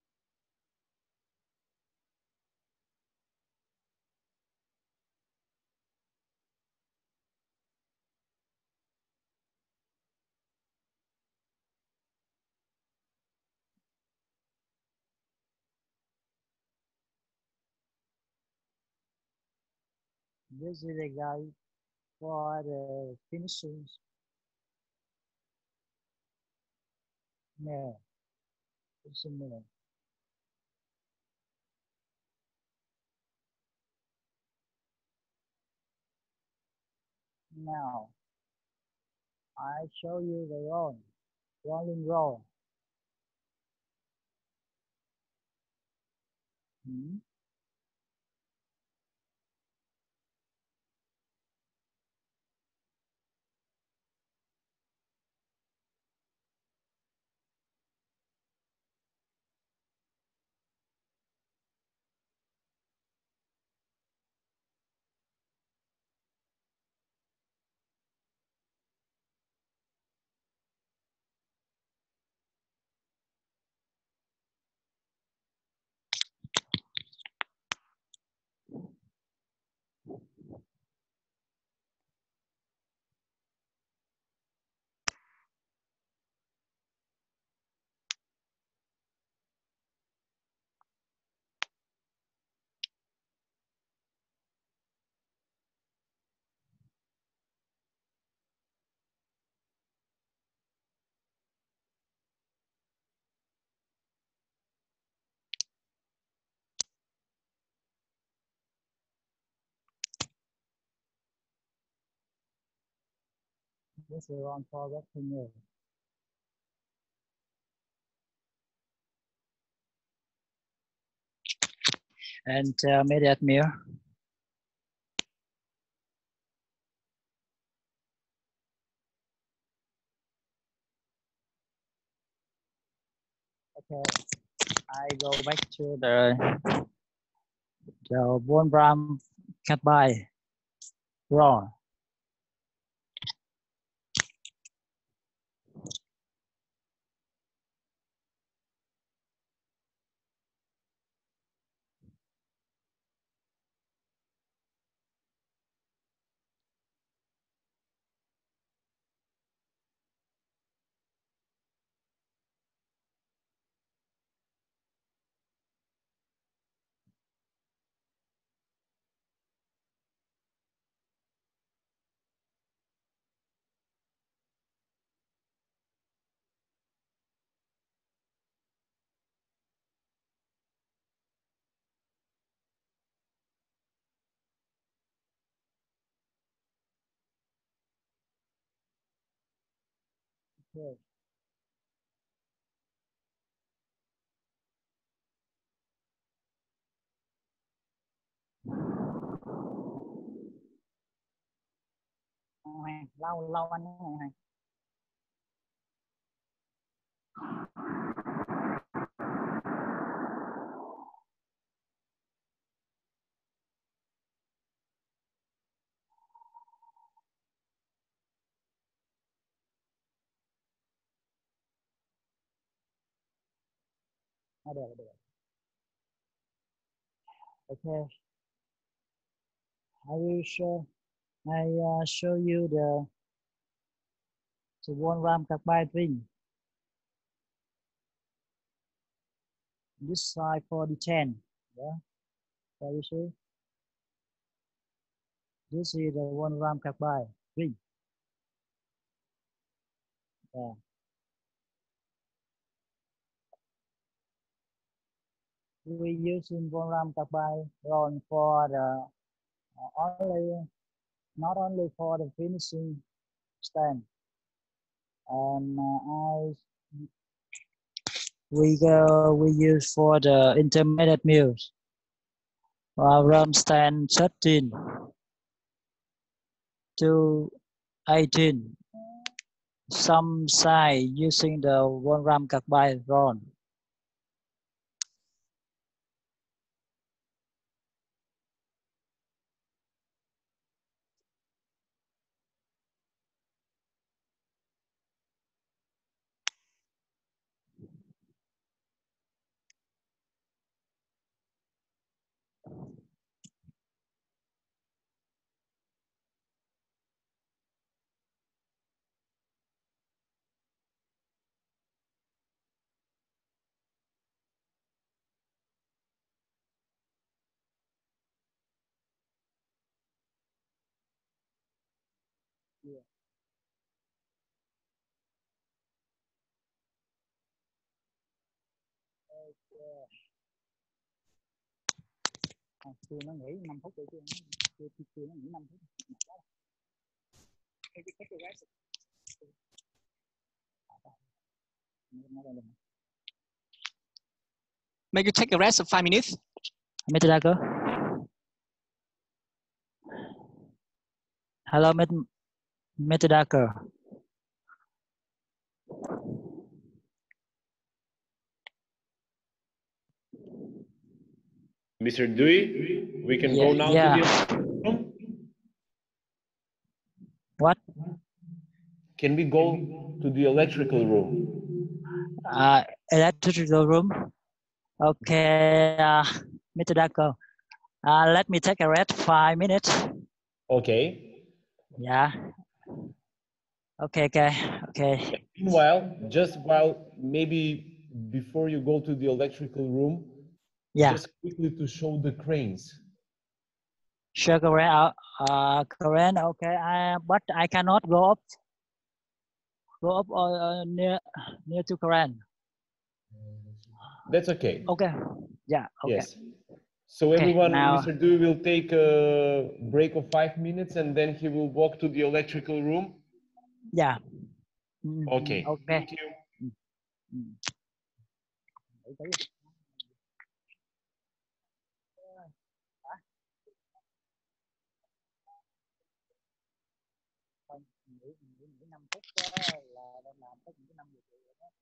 This is a guide for the finishing nail. It's a nail. Now, I show you the rolling roll. Hmm. This is one for rectangle. And intermediate mirror. Okay, I go back to the Von Braun carbide raw. Okay. Lâu anh này. Được. Okay. I will show you the Von Braun carbide ring. This side for the 10. Yeah. There you see. This is the 1 gram carbide ring. Yeah. We using 1 gram carbide rod for the not only for the finishing stand, and we use for the intermediate mills. Run stand 13 to 18. Some size using the 1 gram carbide rod. Yeah. Chưa nó nghỉ 5 phút rồi chưa nó nghỉ 5 phút. Make you take a rest of 5 minutes. Mr. Dacker. Hello, Mr. Dacker. Mr. Dewey, we can go now yeah. to the room. What? Can we go to the electrical room? Electrical room. Okay, Mr. Dacker. Let me take a rest 5 minutes. Okay. Yeah. Okay. Meanwhile, just while maybe before you go to the electrical room, Yeah. just quickly to show the cranes. Sure, current. Current. Okay. But I cannot go up near to current. That's okay. Okay. Yeah. Okay. Yes. So Okay, everyone, now, Mr. Dewey will take a break of 5 minutes and then he will walk to the electrical room. yeah. Okay. Okay. Thank you. Nghỉ 5 phút là đang làm tới những 5 giờ chiều rồi đó.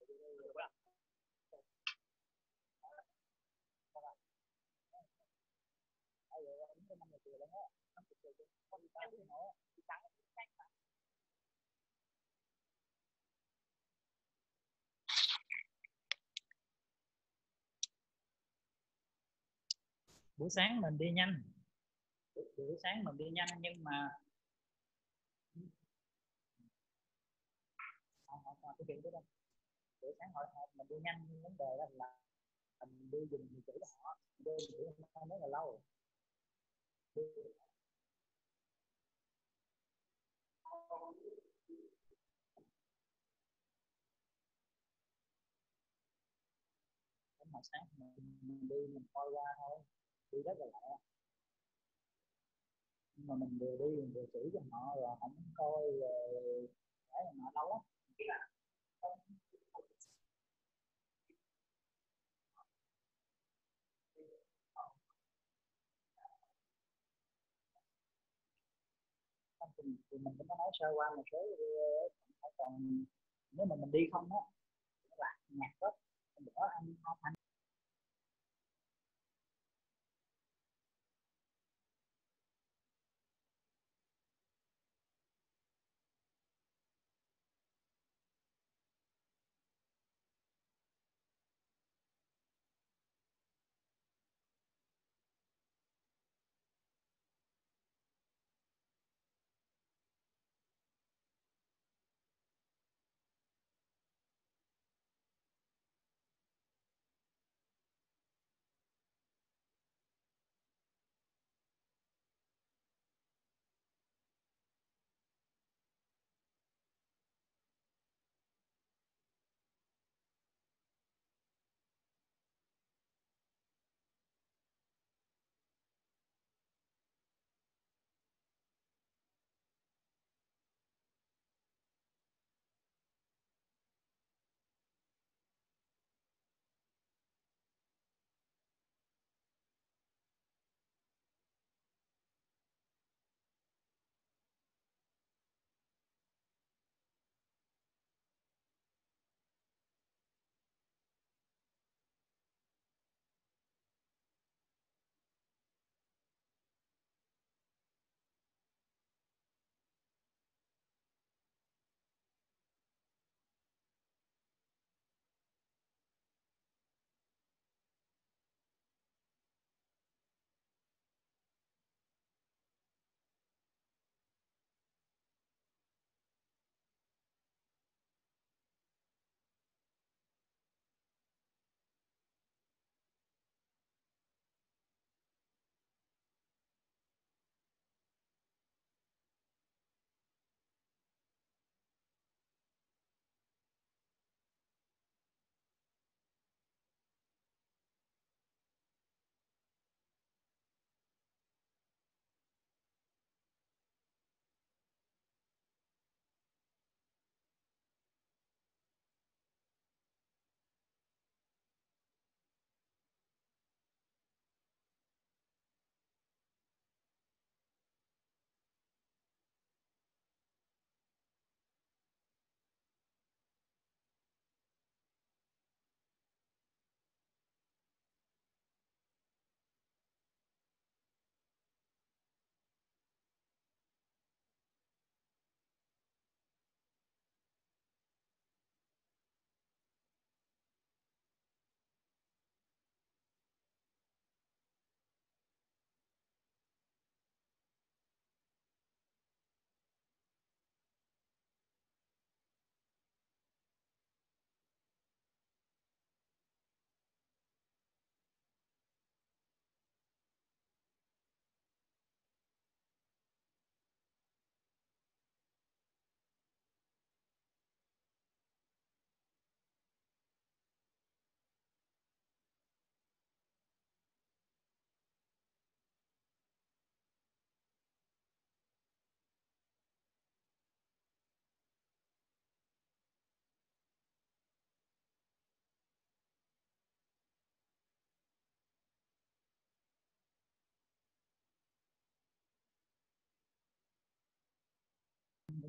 Buổi sáng mình đi nhanh, nhưng mà họ thực hiện cái đó. Buổi sáng họ mình đi nhanh, vấn đề là mình đi dùng thì chữ họ đi rất là lâu. Mà sáng mình đi mình coi qua thôi, đi rất là lẹ, nhưng mà mình vừa đi vừa chỉ cho họ rồi họ muốn coi rồi đấy họ lâu lắm. Thì mình cũng có nói sơ qua một số, còn nếu mà mình đi không á là nhạc rất bữa anh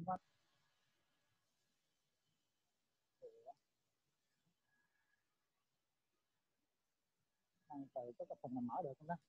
từ có cái phần nào mở được không đó?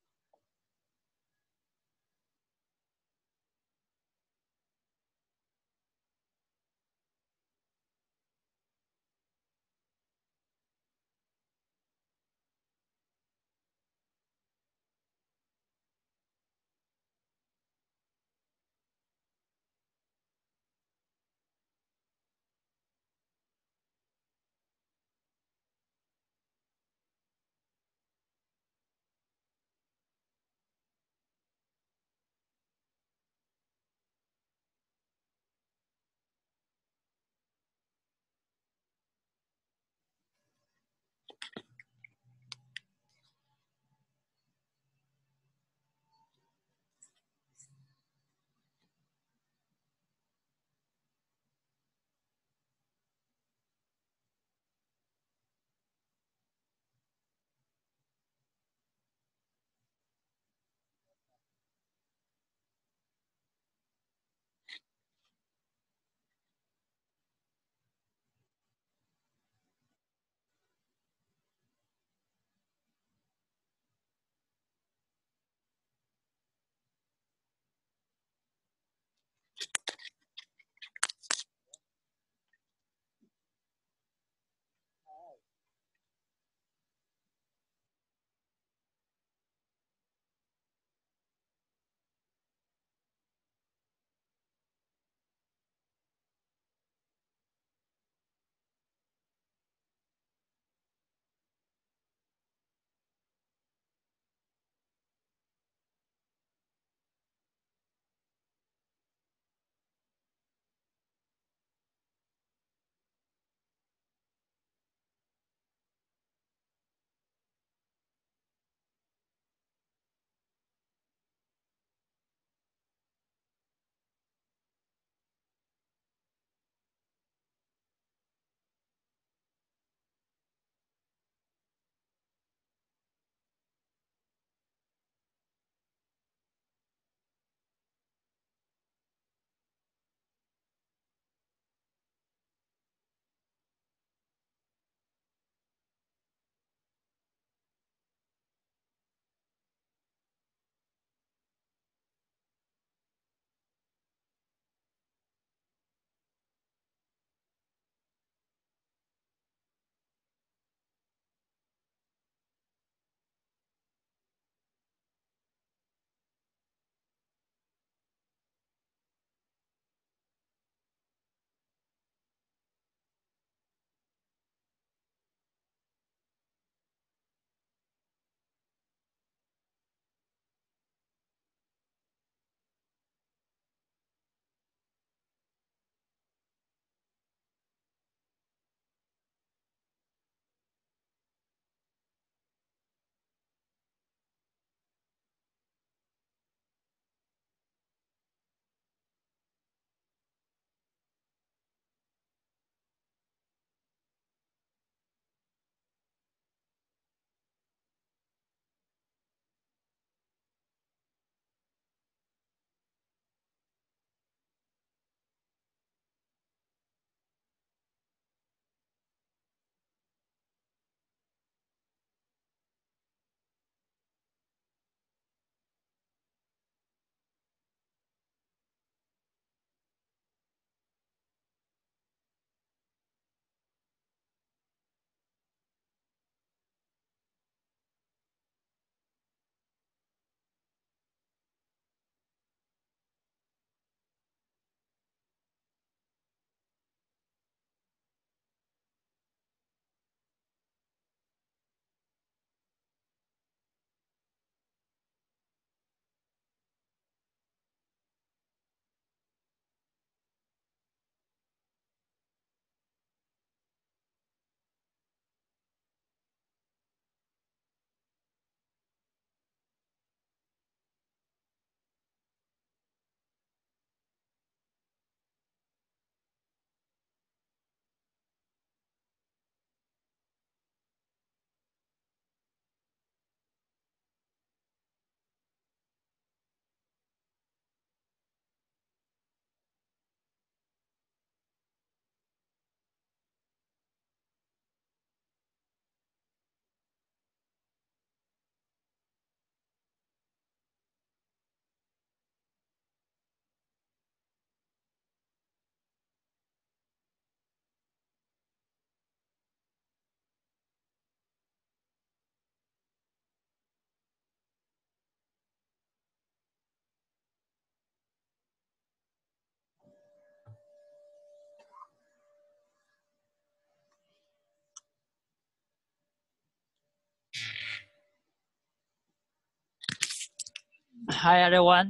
Hi everyone.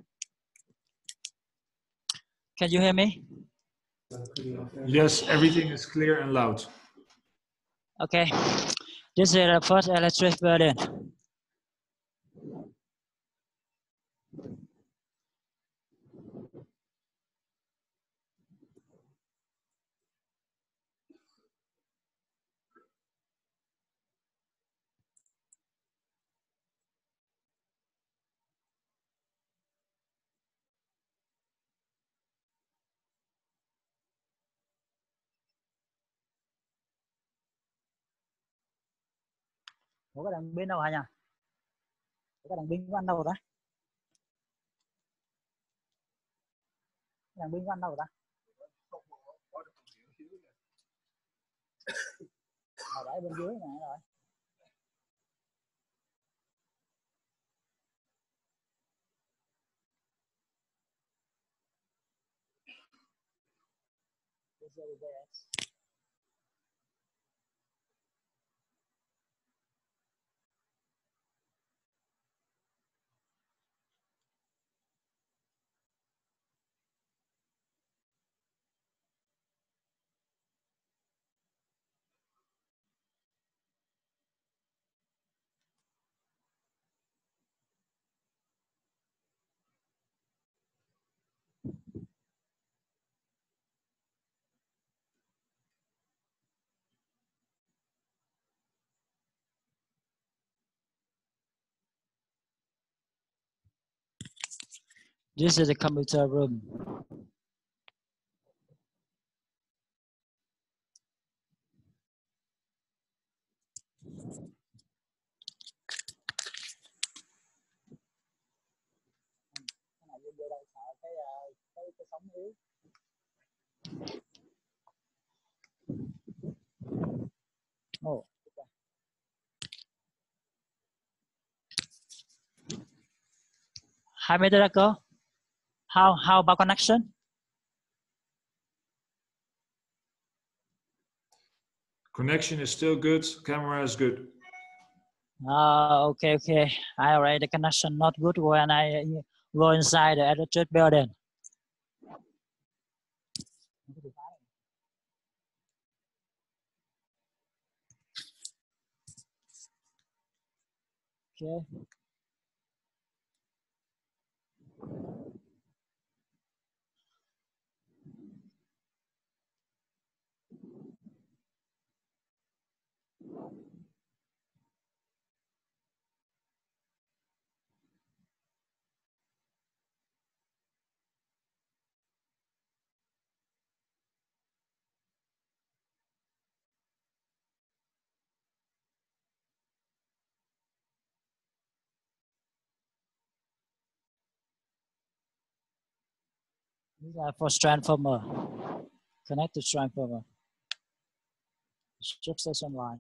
Can you hear me? Yes, everything is clear and loud. Okay. This is the first electric building. Ủa cái đèn pin đâu hả nhỉ? Ủa cái đèn pin của anh đâu rồi ta? Cái đèn pin của anh đâu rồi ta? Để bên dưới này rồi. This is the computer room. Cái sóng yếu. Oh. Hi Mr. Deco. How about connection? Connection is still good, camera is good. Okay. I already the connection not good when I go inside the electric building. Okay. These are for transformer. Connect to transformer. Substation line.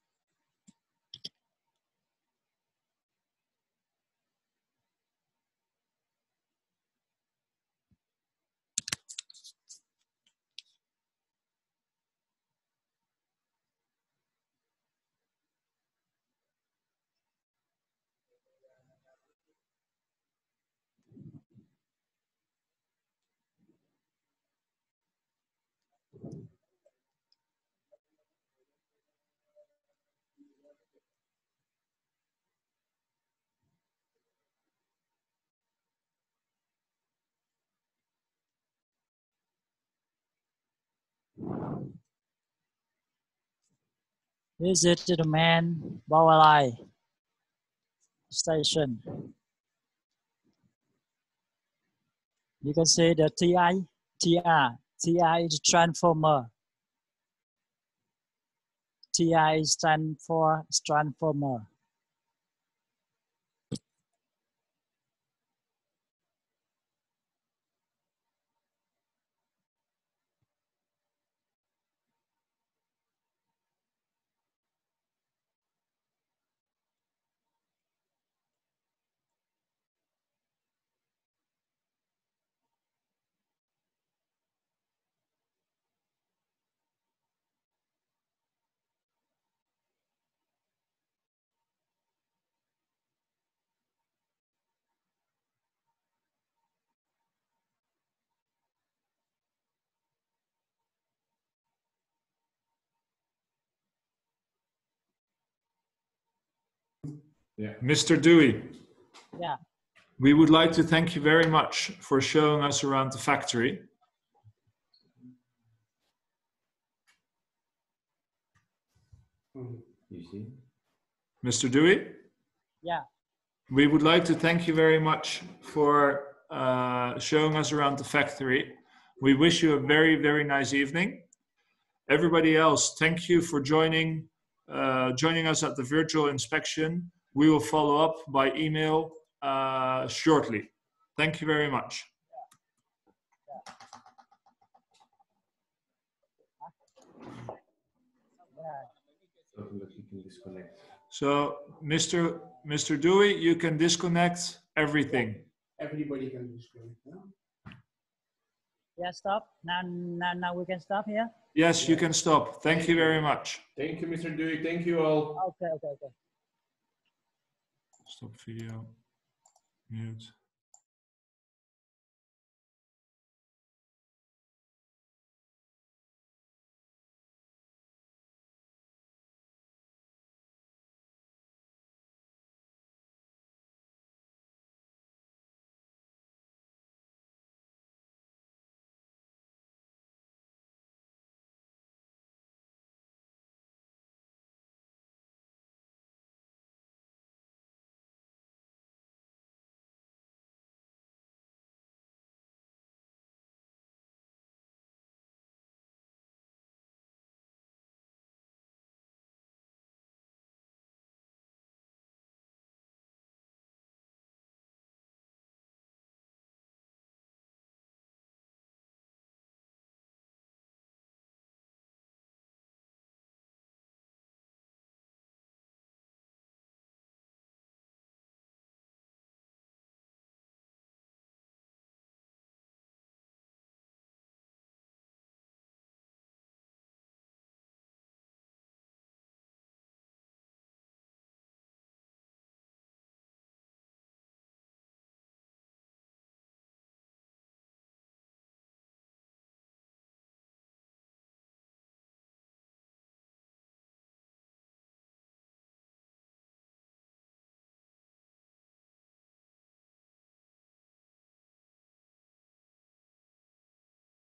This is the main power line station. You can see the TI is transformer. TI stand for transformer. Yeah. Mr. Dewey. Yeah. We would like to thank you very much for showing us around the factory. You see? Mr. Dewey? Yeah. We would like to thank you very much for showing us around the factory. We wish you a very, very nice evening. Everybody else, thank you for joining us at the virtual inspection. We will follow up by email shortly. Thank you very much. So that you can disconnect. So, Mr. Dewey, you can disconnect everything. Everybody can disconnect. No? Yeah, stop. Now we can stop here. Yes, you can stop. Thank you very much. Thank you, Mr. Dewey. Thank you all. Okay. Stop video. Mute.